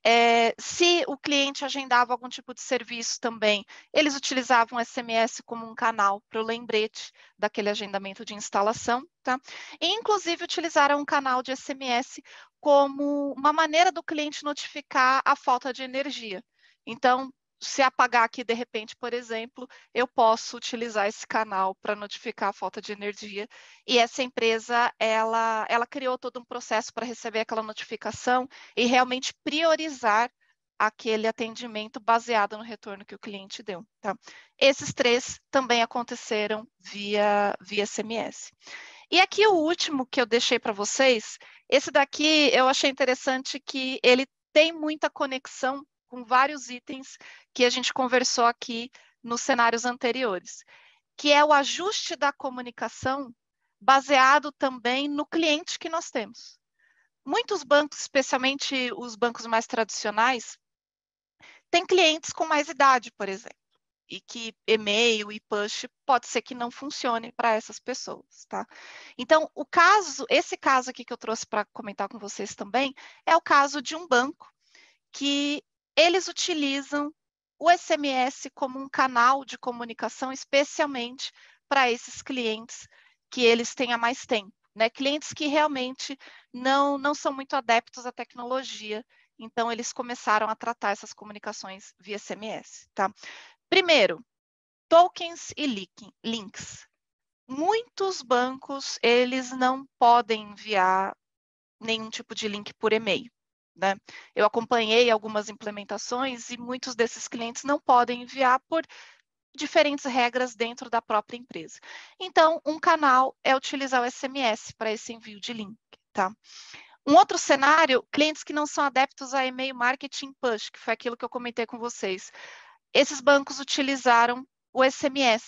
se o cliente agendava algum tipo de serviço também, eles utilizavam o SMS como um canal para o lembrete daquele agendamento de instalação, tá? E, inclusive, utilizaram um canal de SMS como uma maneira do cliente notificar a falta de energia. Então, se apagar aqui de repente, por exemplo, eu posso utilizar esse canal para notificar a falta de energia. E essa empresa, ela criou todo um processo para receber aquela notificação e realmente priorizar aquele atendimento baseado no retorno que o cliente deu, tá? Esses 3 também aconteceram via SMS. E aqui o último que eu deixei para vocês, esse daqui eu achei interessante que ele tem muita conexão com vários itens que a gente conversou aqui nos cenários anteriores, que é o ajuste da comunicação baseado também no cliente que nós temos. Muitos bancos, especialmente os bancos mais tradicionais, têm clientes com mais idade, por exemplo, e que e-mail e push pode ser que não funcione para essas pessoas, tá? Então, esse caso aqui que eu trouxe para comentar com vocês também, é o caso de um banco que eles utilizam o SMS como um canal de comunicação, especialmente para esses clientes que eles têm há mais tempo, né? Clientes que realmente não são muito adeptos à tecnologia, então eles começaram a tratar essas comunicações via SMS, tá? Primeiro, tokens e links. Muitos bancos, eles não podem enviar nenhum tipo de link por e-mail, né? Eu acompanhei algumas implementações e muitos desses clientes não podem enviar por diferentes regras dentro da própria empresa. Então, um canal é utilizar o SMS para esse envio de link, tá? Um outro cenário, clientes que não são adeptos a e-mail marketing push, que foi aquilo que eu comentei com vocês. Esses bancos utilizaram o SMS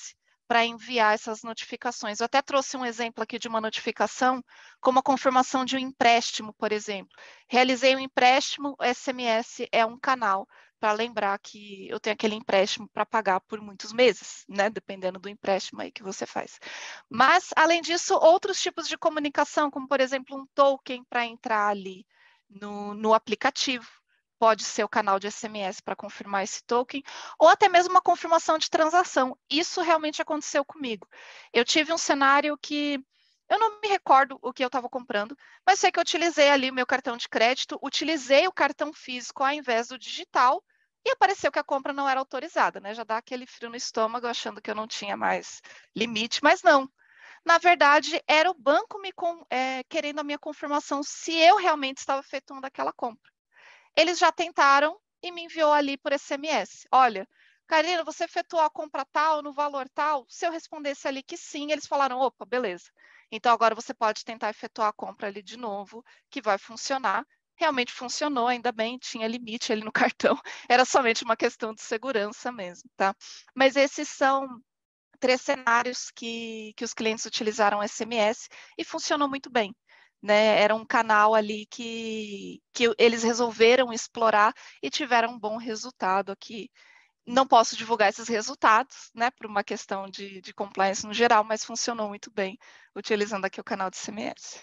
para enviar essas notificações. Eu até trouxe um exemplo aqui de uma notificação, como a confirmação de um empréstimo, por exemplo. Realizei um empréstimo, o SMS é um canal para lembrar que eu tenho aquele empréstimo para pagar por muitos meses, né? Dependendo do empréstimo aí que você faz. Mas, além disso, outros tipos de comunicação, como, por exemplo, um token para entrar ali no aplicativo. Pode ser o canal de SMS para confirmar esse token, ou até mesmo uma confirmação de transação. Isso realmente aconteceu comigo. Eu tive um cenário que eu não me recordo o que eu estava comprando, mas sei que eu utilizei ali o meu cartão de crédito, utilizei o cartão físico ao invés do digital, e apareceu que a compra não era autorizada, né? Já dá aquele frio no estômago, achando que eu não tinha mais limite, mas não. Na verdade, era o banco querendo a minha confirmação se eu realmente estava efetuando aquela compra. Eles já tentaram e me enviou ali por SMS. Olha, Karina, você efetuou a compra tal, no valor tal? Se eu respondesse ali que sim, eles falaram, opa, beleza. Então, agora você pode tentar efetuar a compra ali de novo, que vai funcionar. Realmente funcionou, ainda bem, tinha limite ali no cartão. Era somente uma questão de segurança mesmo, tá? Mas esses são 3 cenários que os clientes utilizaram SMS e funcionou muito bem. Né? Era um canal ali que eles resolveram explorar e tiveram um bom resultado aqui. Não posso divulgar esses resultados, né, por uma questão de compliance no geral, mas funcionou muito bem utilizando aqui o canal de SMS.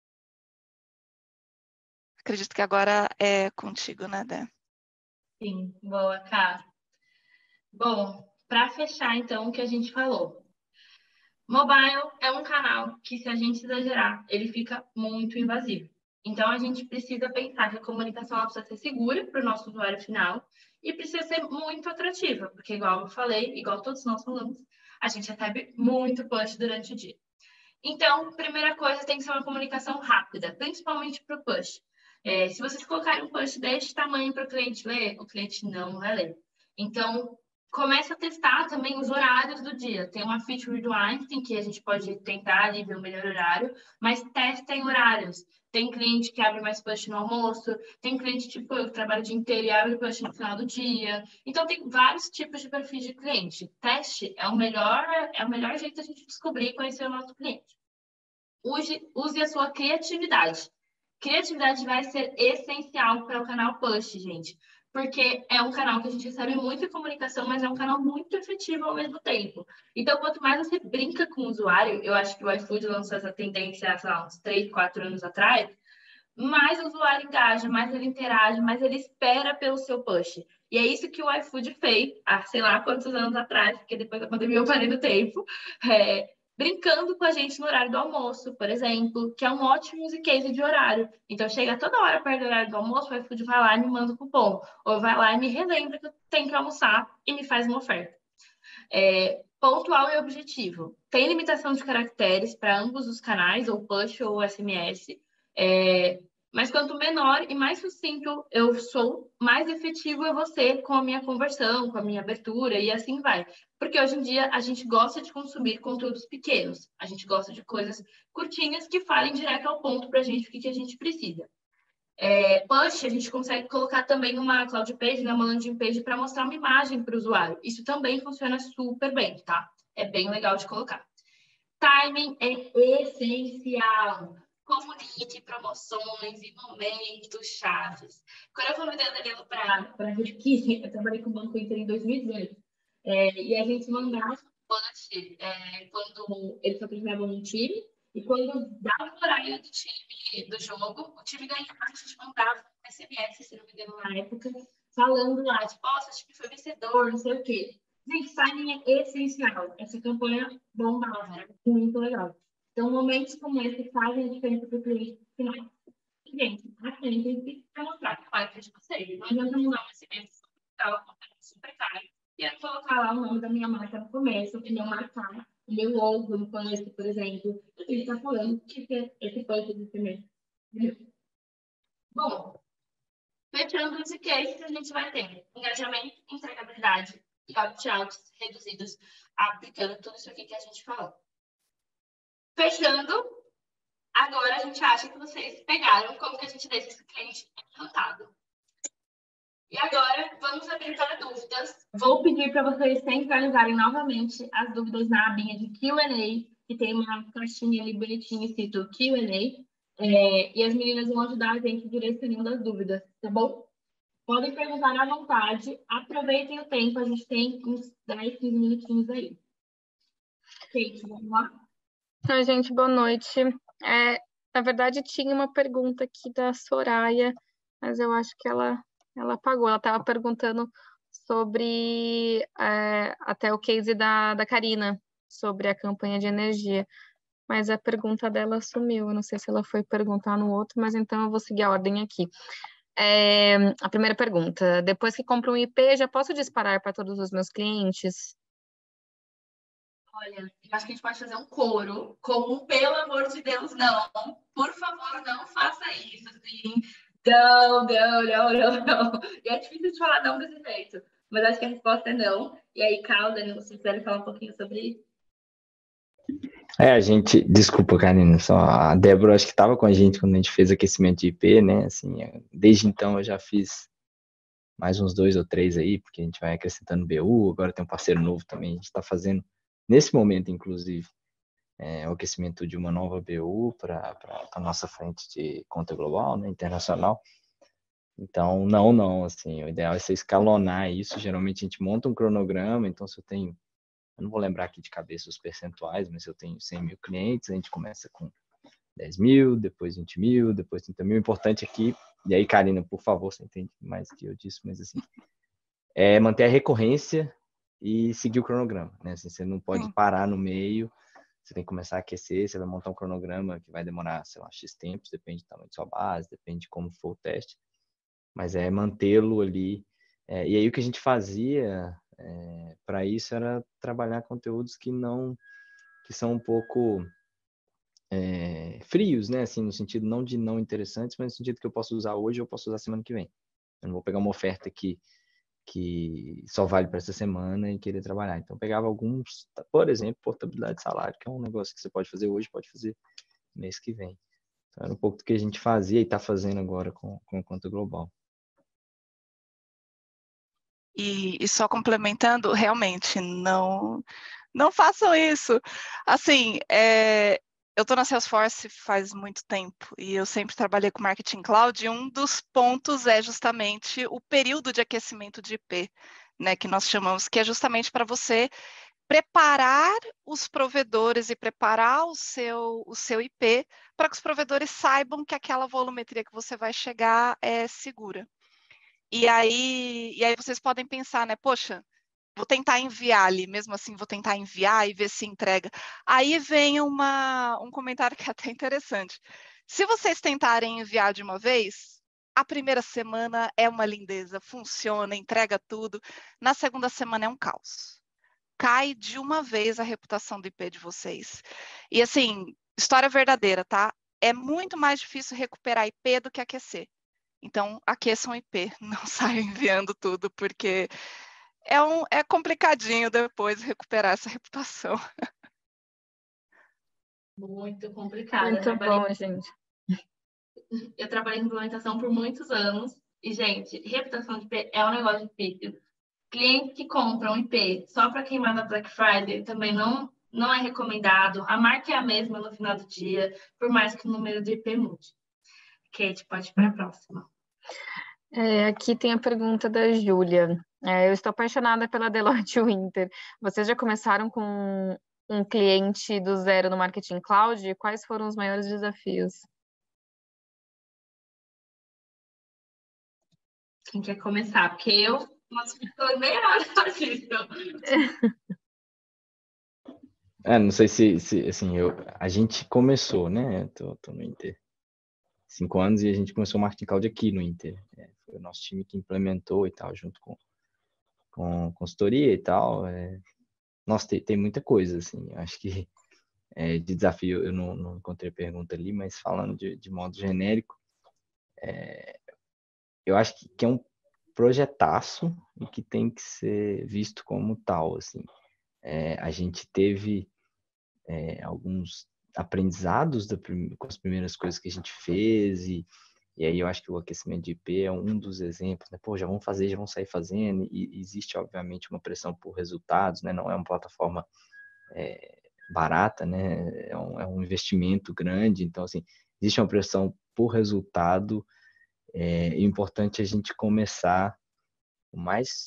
Acredito que agora é contigo, né, Dé? Sim, boa, Cá. Bom, para fechar, então, o que a gente falou. Mobile é um canal que, se a gente exagerar, ele fica muito invasivo. Então, a gente precisa pensar que a comunicação precisa ser segura para o nosso usuário final e precisa ser muito atrativa, porque, igual eu falei, igual todos nós falamos, a gente recebe muito push durante o dia. Então, primeira coisa, tem que ser uma comunicação rápida, principalmente para o push. Se vocês colocarem um push deste tamanho para o cliente ler, o cliente não vai ler. Então, comece a testar também os horários do dia. Tem uma feature do Einstein que a gente pode tentar ali ver o melhor horário, mas testem horários. Tem cliente que abre mais push no almoço, tem cliente tipo eu que trabalho o dia inteiro e abre push no final do dia. Então, tem vários tipos de perfis de cliente. Teste é o melhor jeito de a gente descobrir e conhecer o nosso cliente. Use a sua criatividade. Criatividade vai ser essencial para o canal Push, gente. Porque é um canal que a gente recebe muita comunicação, mas é um canal muito efetivo ao mesmo tempo. Então, quanto mais você brinca com o usuário, eu acho que o iFood lançou essa tendência, sei lá, uns 3, 4 anos atrás, mais o usuário engaja, mais ele interage, mais ele espera pelo seu push. E é isso que o iFood fez há sei lá quantos anos atrás, porque depois da pandemia eu parei no tempo, brincando com a gente no horário do almoço, por exemplo, que é um ótimo use case de horário. Então, chega toda hora perto do horário do almoço, o iFood vai lá e me manda o cupom, ou vai lá e me relembra que eu tenho que almoçar e me faz uma oferta. Pontual e objetivo. Tem limitação de caracteres para ambos os canais, ou push ou SMS. Mas quanto menor e mais sucinto eu sou, mais efetivo eu vou ser com a minha conversão, com a minha abertura e assim vai. Porque hoje em dia a gente gosta de consumir conteúdos pequenos. A gente gosta de coisas curtinhas que falem direto ao ponto para a gente o que a gente precisa. Push, a gente consegue colocar também uma cloud page, né, uma landing page para mostrar uma imagem para o usuário. Isso também funciona super bem, tá? É bem legal de colocar. Timing é essencial. Comunique promoções e momentos chaves. Quando eu convidei o Danilo para vir aqui, eu trabalhei com o Banco Inter em 2018. E a gente mandava push quando eles apresentavam um time. E quando dava o horário do time, do jogo, o time ganhava, a gente mandava um SMS, se não me engano, na época, falando lá, tipo, nossa, esse time foi vencedor, não sei o quê. Gente, timing é essencial. Essa campanha bombava, era muito legal. Então, momentos como esse fazem a diferença para o cliente final. Gente, assim, tem que mostrar que vai de vocês. Não adianta mudar um SMS super caro. E eu colocar lá o nome da minha marca no começo, e não marcar o meu logo no começo, por exemplo. Ele está falando que esse foi o primeiro. Bom, fechando os cases, a gente vai ter engajamento, entregabilidade e opt-outs reduzidos, aplicando tudo isso aqui que a gente falou. Fechando, agora a gente acha que vocês pegaram como que a gente deixa esse cliente encantado. E agora, vamos abrir para dúvidas. Vou pedir para vocês centralizarem novamente as dúvidas na abinha de Q&A, que tem uma caixinha ali bonitinha escrito Q&A. E as meninas vão ajudar a gente direcionando as dúvidas, tá bom? Podem perguntar à vontade, aproveitem o tempo, a gente tem uns 10, 15 minutinhos aí. Kate, vamos lá? Oi, gente, boa noite. Na verdade, tinha uma pergunta aqui da Soraya, mas eu acho que ela apagou. Ela estava perguntando sobre até o case da Karina, sobre a campanha de energia. Mas a pergunta dela sumiu. Eu não sei se ela foi perguntar no outro, mas então eu vou seguir a ordem aqui. A primeira pergunta: depois que compro um IP, já posso disparar para todos os meus clientes? Olha, eu acho que a gente pode fazer um coro com um pelo amor de Deus, não. Por favor, não faça isso, assim. Não, não, não, não, não. E é difícil de falar não desse jeito. Mas acho que a resposta é não. E aí, Carl, Danilo, vocês querem falar um pouquinho sobre isso? A gente, desculpa, Karina, só a Débora acho que estava com a gente quando a gente fez aquecimento de IP, né? Assim, desde então eu já fiz mais uns 2 ou 3 aí, porque a gente vai acrescentando BU, agora tem um parceiro novo também, a gente está fazendo, nesse momento, inclusive, o aquecimento de uma nova BU para a nossa frente de conta global, né, internacional. Então, não, assim, o ideal é você escalonar isso, geralmente a gente monta um cronograma, então se eu tenho, eu não vou lembrar aqui de cabeça os percentuais, mas se eu tenho 100 mil clientes, a gente começa com 10 mil, depois 20 mil, depois 30 mil. O importante aqui, e aí, Karina, por favor, você entende mais do que eu disse, mas assim, é manter a recorrência e seguir o cronograma, né? Assim, você não pode parar no meio, você tem que começar a aquecer, você vai montar um cronograma que vai demorar, sei lá, X tempos, depende do tamanho de sua base, depende de como for o teste, mas é mantê-lo ali. E aí o que a gente fazia para isso era trabalhar conteúdos que são um pouco frios, né? Assim, no sentido não de não interessantes, mas no sentido que eu posso usar hoje, eu posso usar semana que vem. Eu não vou pegar uma oferta que só vale para essa semana e querer trabalhar. Então, eu pegava alguns, por exemplo, portabilidade de salário, que é um negócio que você pode fazer hoje, pode fazer mês que vem. Então, era um pouco do que a gente fazia e está fazendo agora com a conta global. E só complementando, realmente, não façam isso. Assim, eu estou na Salesforce faz muito tempo e eu sempre trabalhei com Marketing Cloud e um dos pontos é justamente o período de aquecimento de IP, né, que nós chamamos, que é justamente para você preparar os provedores e preparar o seu IP para que os provedores saibam que aquela volumetria que você vai chegar é segura. E aí vocês podem pensar, né? Poxa, vou tentar enviar ali, mesmo assim vou tentar enviar e ver se entrega. Aí vem um comentário que é até interessante. Se vocês tentarem enviar de uma vez, a primeira semana é uma lindeza, funciona, entrega tudo. Na segunda semana é um caos. Cai de uma vez a reputação do IP de vocês. E assim, história verdadeira, tá? É muito mais difícil recuperar IP do que aquecer. Então, aqueçam IP, não saiam enviando tudo, porque é complicadinho depois recuperar essa reputação. Muito complicado. Muito bom, gente. Eu trabalhei em implementação por muitos anos. E, gente, reputação de IP é um negócio difícil. Clientes que compram IP só para queimar na Black Friday também não é recomendado. A marca é a mesma no final do dia, por mais que o número de IP mude. Kate, pode ir para a próxima. Aqui tem a pergunta da Júlia. Eu estou apaixonada pela Deloitte Winter. Vocês já começaram com um cliente do zero no Marketing Cloud? Quais foram os maiores desafios? Quem quer começar? Porque eu fico meia hora disso. Não sei se assim, a gente começou, né? Tô no Inter 5 anos e a gente começou o Marketing Cloud aqui no Inter. Foi o nosso time que implementou e tal, junto com consultoria e tal. Nossa, tem muita coisa, assim. Eu acho que de desafio eu não encontrei pergunta ali, mas falando de modo genérico, eu acho que é um projetaço e que tem que ser visto como tal, assim. A gente teve alguns aprendizados com as primeiras coisas que a gente fez e E aí eu acho que o aquecimento de IP é um dos exemplos, né? Pô, já vão fazer, já vão sair fazendo, e existe, obviamente, uma pressão por resultados, né? Não é uma plataforma barata, né? É um investimento grande, então, assim, existe uma pressão por resultado, e o importante é a gente começar o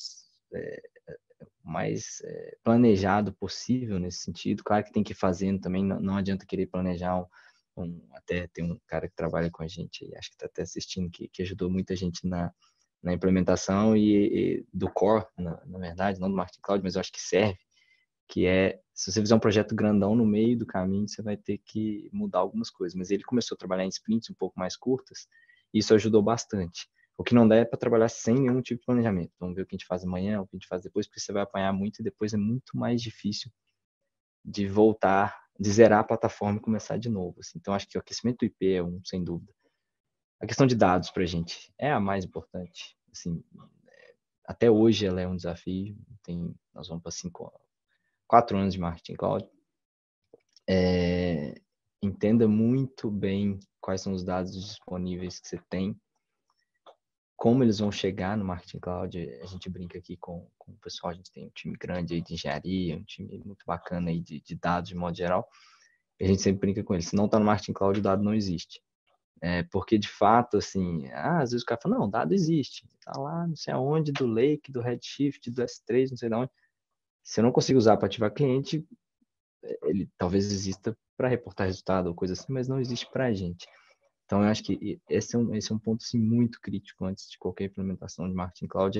mais planejado possível nesse sentido. Claro que tem que ir fazendo também, não adianta querer planejar até tem um cara que trabalha com a gente, acho que está até assistindo, que ajudou muita gente na implementação e do core, na verdade, não do Marketing Cloud, mas eu acho que serve, que se você fizer um projeto grandão no meio do caminho, você vai ter que mudar algumas coisas. Mas ele começou a trabalhar em sprints um pouco mais curtas, e isso ajudou bastante. O que não dá é para trabalhar sem nenhum tipo de planejamento. Vamos ver o que a gente faz amanhã, o que a gente faz depois, porque você vai apanhar muito e depois é muito mais difícil de voltar, de zerar a plataforma e começar de novo. Assim. Então, acho que o aquecimento do IP é sem dúvida. A questão de dados para a gente é a mais importante. Assim, até hoje ela é um desafio. Nós vamos para 4 anos de Marketing Cloud. Entenda muito bem quais são os dados disponíveis que você tem, como eles vão chegar no Marketing Cloud. A gente brinca aqui com o pessoal, a gente tem um time grande aí de engenharia, um time muito bacana aí de dados de modo geral, e a gente sempre brinca com eles, se não está no Marketing Cloud, o dado não existe. Porque, de fato, assim, às vezes o cara fala, não, o dado existe, está lá, não sei aonde, do Lake, do Redshift, do S3, não sei de onde. Se eu não consigo usar para ativar cliente, ele talvez exista para reportar resultado ou coisa assim, mas não existe para a gente. Então, eu acho que esse é um ponto assim, muito crítico antes de qualquer implementação de Marketing Cloud,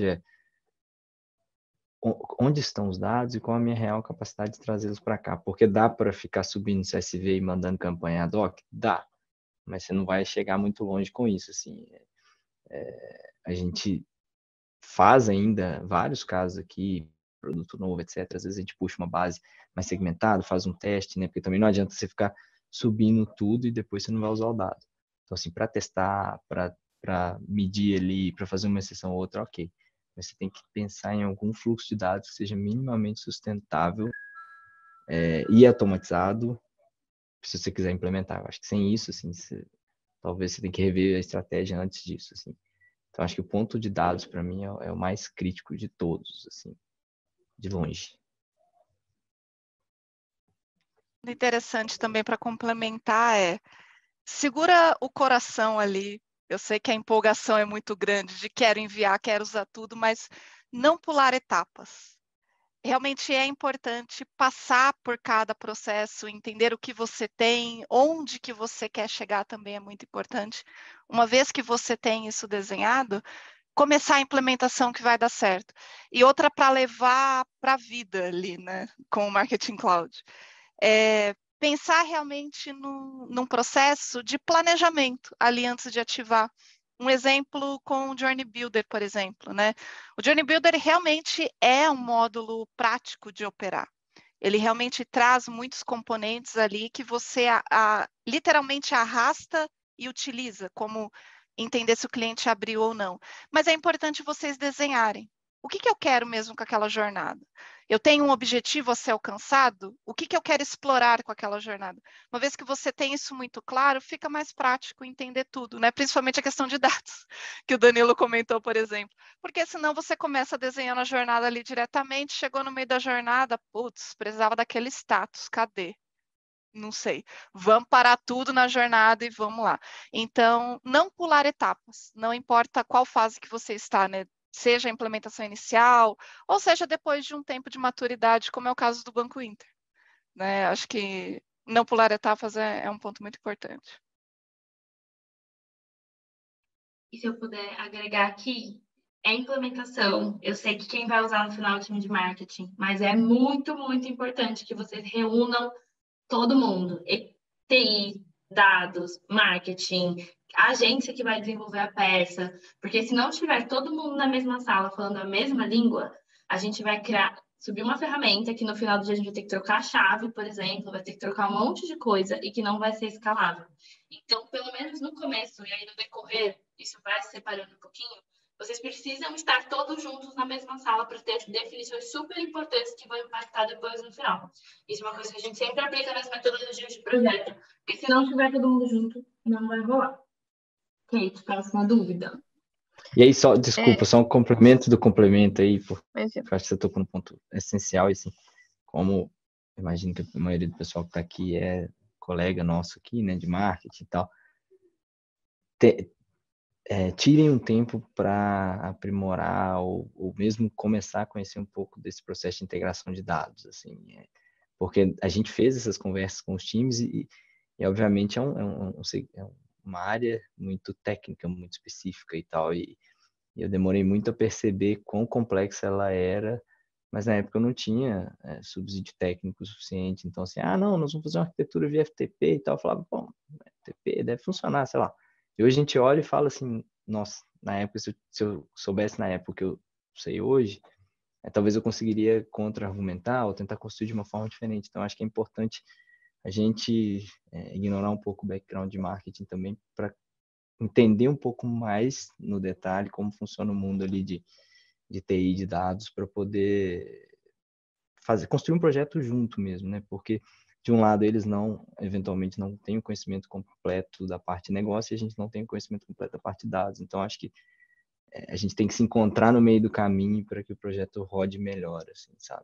onde estão os dados e qual a minha real capacidade de trazê-los para cá. Porque dá para ficar subindo CSV e mandando campanha ad hoc? Dá, mas você não vai chegar muito longe com isso. Assim. A gente faz ainda vários casos aqui, produto novo, etc. Às vezes a gente puxa uma base mais segmentada, faz um teste, né? Porque também não adianta você ficar subindo tudo e depois você não vai usar o dado. Então, assim, para testar, para medir ali, para fazer uma exceção ou outra, ok. Mas você tem que pensar em algum fluxo de dados que seja minimamente sustentável e automatizado, se você quiser implementar. Eu acho que sem isso, assim, talvez você tenha que rever a estratégia antes disso, assim. Então, acho que o ponto de dados, para mim, é o mais crítico de todos, assim, de longe. Interessante também para complementar segura o coração ali. Eu sei que a empolgação é muito grande de quero enviar, quero usar tudo, mas não pular etapas. Realmente é importante passar por cada processo, entender o que você tem, onde que você quer chegar também é muito importante. Uma vez que você tem isso desenhado, começar a implementação que vai dar certo. E outra para levar para a vida ali, né, com o Marketing Cloud. Pensar realmente num processo de planejamento ali antes de ativar. Um exemplo com o Journey Builder, por exemplo, né? O Journey Builder realmente é um módulo prático de operar. Ele realmente traz muitos componentes ali que você literalmente arrasta e utiliza, como entender se o cliente abriu ou não. Mas é importante vocês desenharem. O que eu quero mesmo com aquela jornada? Eu tenho um objetivo a ser alcançado? O que eu quero explorar com aquela jornada? Uma vez que você tem isso muito claro, fica mais prático entender tudo, né? Principalmente a questão de dados, que o Danilo comentou, por exemplo. Porque senão você começa desenhando a jornada ali diretamente, chegou no meio da jornada, putz, precisava daquele status, cadê? Não sei. Vamos parar tudo na jornada e vamos lá. Então, não pular etapas, não importa qual fase que você está, né? Seja a implementação inicial, ou seja depois de um tempo de maturidade, como é o caso do Banco Inter. Né? Acho que não pular etapas é um ponto muito importante. E se eu puder agregar aqui, implementação. Eu sei que quem vai usar no final é o time de marketing, mas é muito, muito importante que vocês reúnam todo mundo. TI, dados, marketing, a agência que vai desenvolver a peça. Porque se não tiver todo mundo na mesma sala falando a mesma língua, a gente vai subir uma ferramenta que no final do dia a gente vai ter que trocar a chave, por exemplo, vai ter que trocar um monte de coisa e que não vai ser escalável. Então, pelo menos no começo e aí no decorrer, isso vai se separando um pouquinho, vocês precisam estar todos juntos na mesma sala para ter definições super importantes que vão impactar depois no final. Isso é uma coisa que a gente sempre aplica nas metodologias de projeto, porque se não tiver todo mundo junto, não vai rolar. Kate, próxima dúvida. E aí, só, desculpa, só um complemento do complemento aí, porque Imagina. eu acho que você tocou num ponto essencial, e assim, como imagino que a maioria do pessoal que está aqui é colega nosso aqui, né, de marketing e tal, tirem um tempo para aprimorar ou mesmo começar a conhecer um pouco desse processo de integração de dados, assim, porque a gente fez essas conversas com os times e obviamente é uma área muito técnica, muito específica e tal, e eu demorei muito a perceber quão complexa ela era, mas na época eu não tinha subsídio técnico suficiente, então assim, não, nós vamos fazer uma arquitetura via FTP e tal, eu falava, bom, FTP deve funcionar, sei lá. E hoje a gente olha e fala assim, nossa, na época, se eu soubesse na época que eu sei hoje, talvez eu conseguiria contra-argumentar ou tentar construir de uma forma diferente. Então, acho que é importante a gente ignorar um pouco o background de marketing também para entender um pouco mais no detalhe como funciona o mundo ali de TI, de dados, para poder construir um projeto junto mesmo, né? Porque de um lado eles eventualmente não têm o conhecimento completo da parte de negócio e a gente não tem o conhecimento completo da parte de dados. Então acho que a gente tem que se encontrar no meio do caminho para que o projeto rode melhor, assim, sabe?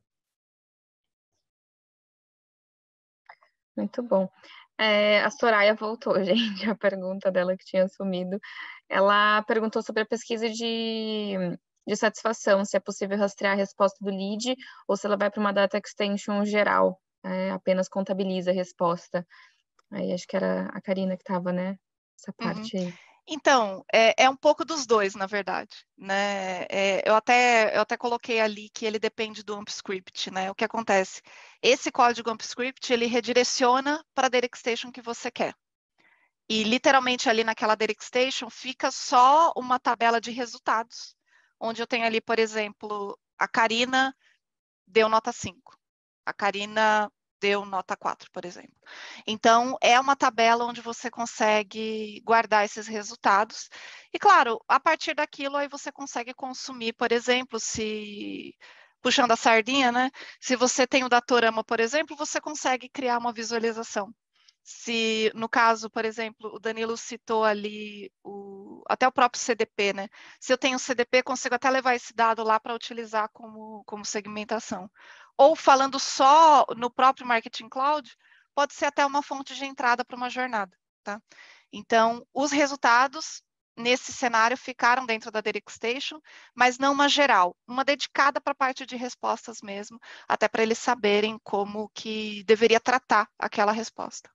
Muito bom. A Soraya voltou, gente, a pergunta dela que tinha sumido. Ela perguntou sobre a pesquisa de satisfação, se é possível rastrear a resposta do lead ou se ela vai para uma data extension geral, apenas contabiliza a resposta. Aí acho que era a Karina que estava, né? Essa parte aí. Então, é um pouco dos dois, na verdade, né? Eu até coloquei ali que ele depende do AMP script, né? O que acontece? Esse código AMP script, ele redireciona para a Derek Station que você quer. E literalmente ali naquela Derek Station fica só uma tabela de resultados, onde eu tenho ali, por exemplo, a Karina deu nota 5. A Karina deu nota 4, por exemplo. Então, é uma tabela onde você consegue guardar esses resultados. E, claro, a partir daquilo, aí você consegue consumir, por exemplo, puxando a sardinha, né? Se você tem o Datorama, por exemplo, você consegue criar uma visualização. Se, no caso, por exemplo, o Danilo citou ali até o próprio CDP, né? Se eu tenho um CDP, consigo até levar esse dado lá para utilizar como segmentação. Ou falando só no próprio Marketing Cloud, pode ser até uma fonte de entrada para uma jornada, tá? Então, os resultados nesse cenário ficaram dentro da Derek Station, mas não uma geral, uma dedicada para a parte de respostas mesmo, até para eles saberem como que deveria tratar aquela resposta.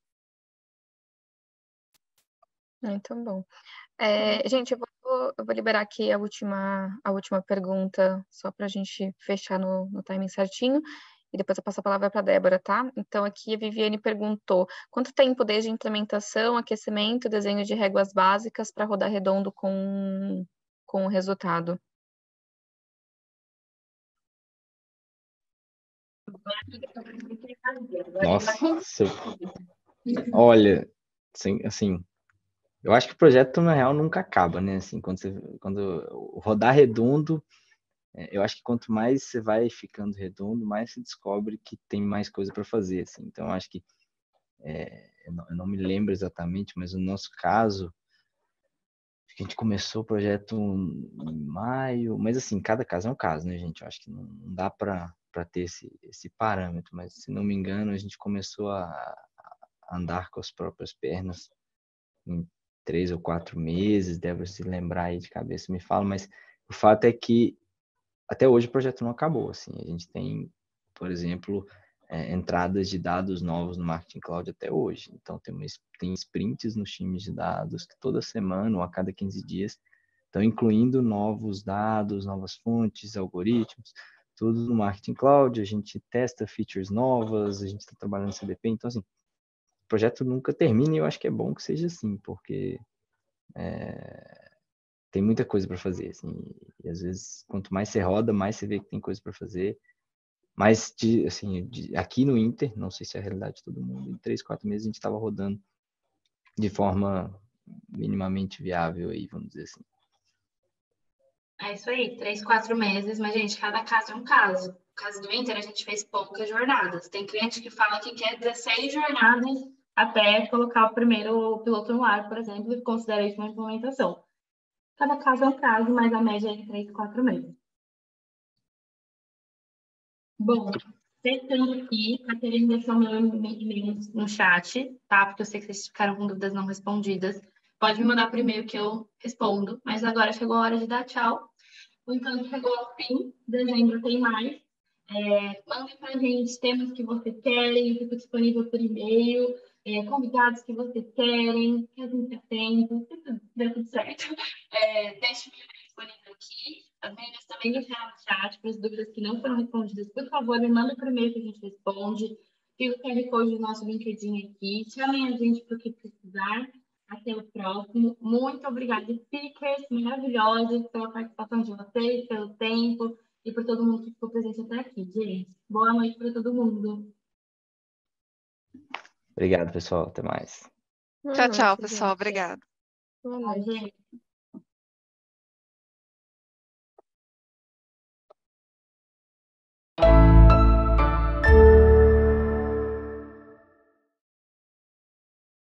Muito bom. Gente, eu vou liberar aqui a última pergunta, só para a gente fechar no timing certinho, e depois eu passo a palavra para a Débora, tá? Então, aqui a Viviane perguntou, quanto tempo desde a implementação, aquecimento, desenho de réguas básicas para rodar redondo com o resultado? Nossa, olha, assim, eu acho que o projeto, na real, nunca acaba, né? Assim, quando rodar redondo, eu acho que quanto mais você vai ficando redondo, mais você descobre que tem mais coisa para fazer, assim. Então, eu acho que, eu não me lembro exatamente, mas no nosso caso, acho que a gente começou o projeto em maio, mas assim, cada caso é um caso, né, gente? Eu acho que não dá para ter esse parâmetro, mas se não me engano, a gente começou a andar com as próprias pernas em 3 ou 4 meses, deve se lembrar aí de cabeça, me fala, mas o fato é que até hoje o projeto não acabou, assim, a gente tem, por exemplo, entradas de dados novos no Marketing Cloud até hoje, então tem sprints nos times de dados que toda semana ou a cada 15 dias estão incluindo novos dados, novas fontes, algoritmos, tudo no Marketing Cloud, a gente testa features novas, a gente está trabalhando no CDP, então assim, o projeto nunca termina e eu acho que é bom que seja assim, porque tem muita coisa para fazer, assim, e às vezes quanto mais você roda, mais você vê que tem coisa para fazer. Mas aqui no Inter, não sei se é a realidade de todo mundo, em 3, 4 meses a gente estava rodando de forma minimamente viável aí, vamos dizer assim. É isso aí, 3, 4 meses, mas, gente, cada caso é um caso. No caso do Inter, a gente fez poucas jornadas. Tem cliente que fala que quer 16 jornadas até colocar o primeiro piloto no ar, por exemplo, e considera isso uma implementação. Cada caso é um caso, mas a média é de 3 a 4 meses. Bom, testando aqui, Caterina deixou meu e-mail no chat, tá? Porque eu sei que vocês ficaram com dúvidas não respondidas. Pode me mandar por e-mail que eu respondo. Mas agora chegou a hora de dar tchau. O encanto chegou ao fim. Dezembro tem mais. Mandem pra gente temas que vocês querem, eu fico disponível por e-mail, convidados que vocês querem, que a gente atende, se tudo der tudo certo. Deixe o e-mail disponível aqui. As meninas também deixaram no chat para as dúvidas que não foram respondidas. Por favor, me manda por e-mail que a gente responde. Fica o QR Code do nosso LinkedIn aqui. Chamem a gente para o que precisar. Até o próximo. Muito obrigada, speakers maravilhosos, pela participação de vocês, pelo tempo e por todo mundo que ficou presente até aqui, gente. Boa noite para todo mundo. Obrigado, pessoal. Até mais. Tchau, pessoal. Obrigada. Boa noite. Gente.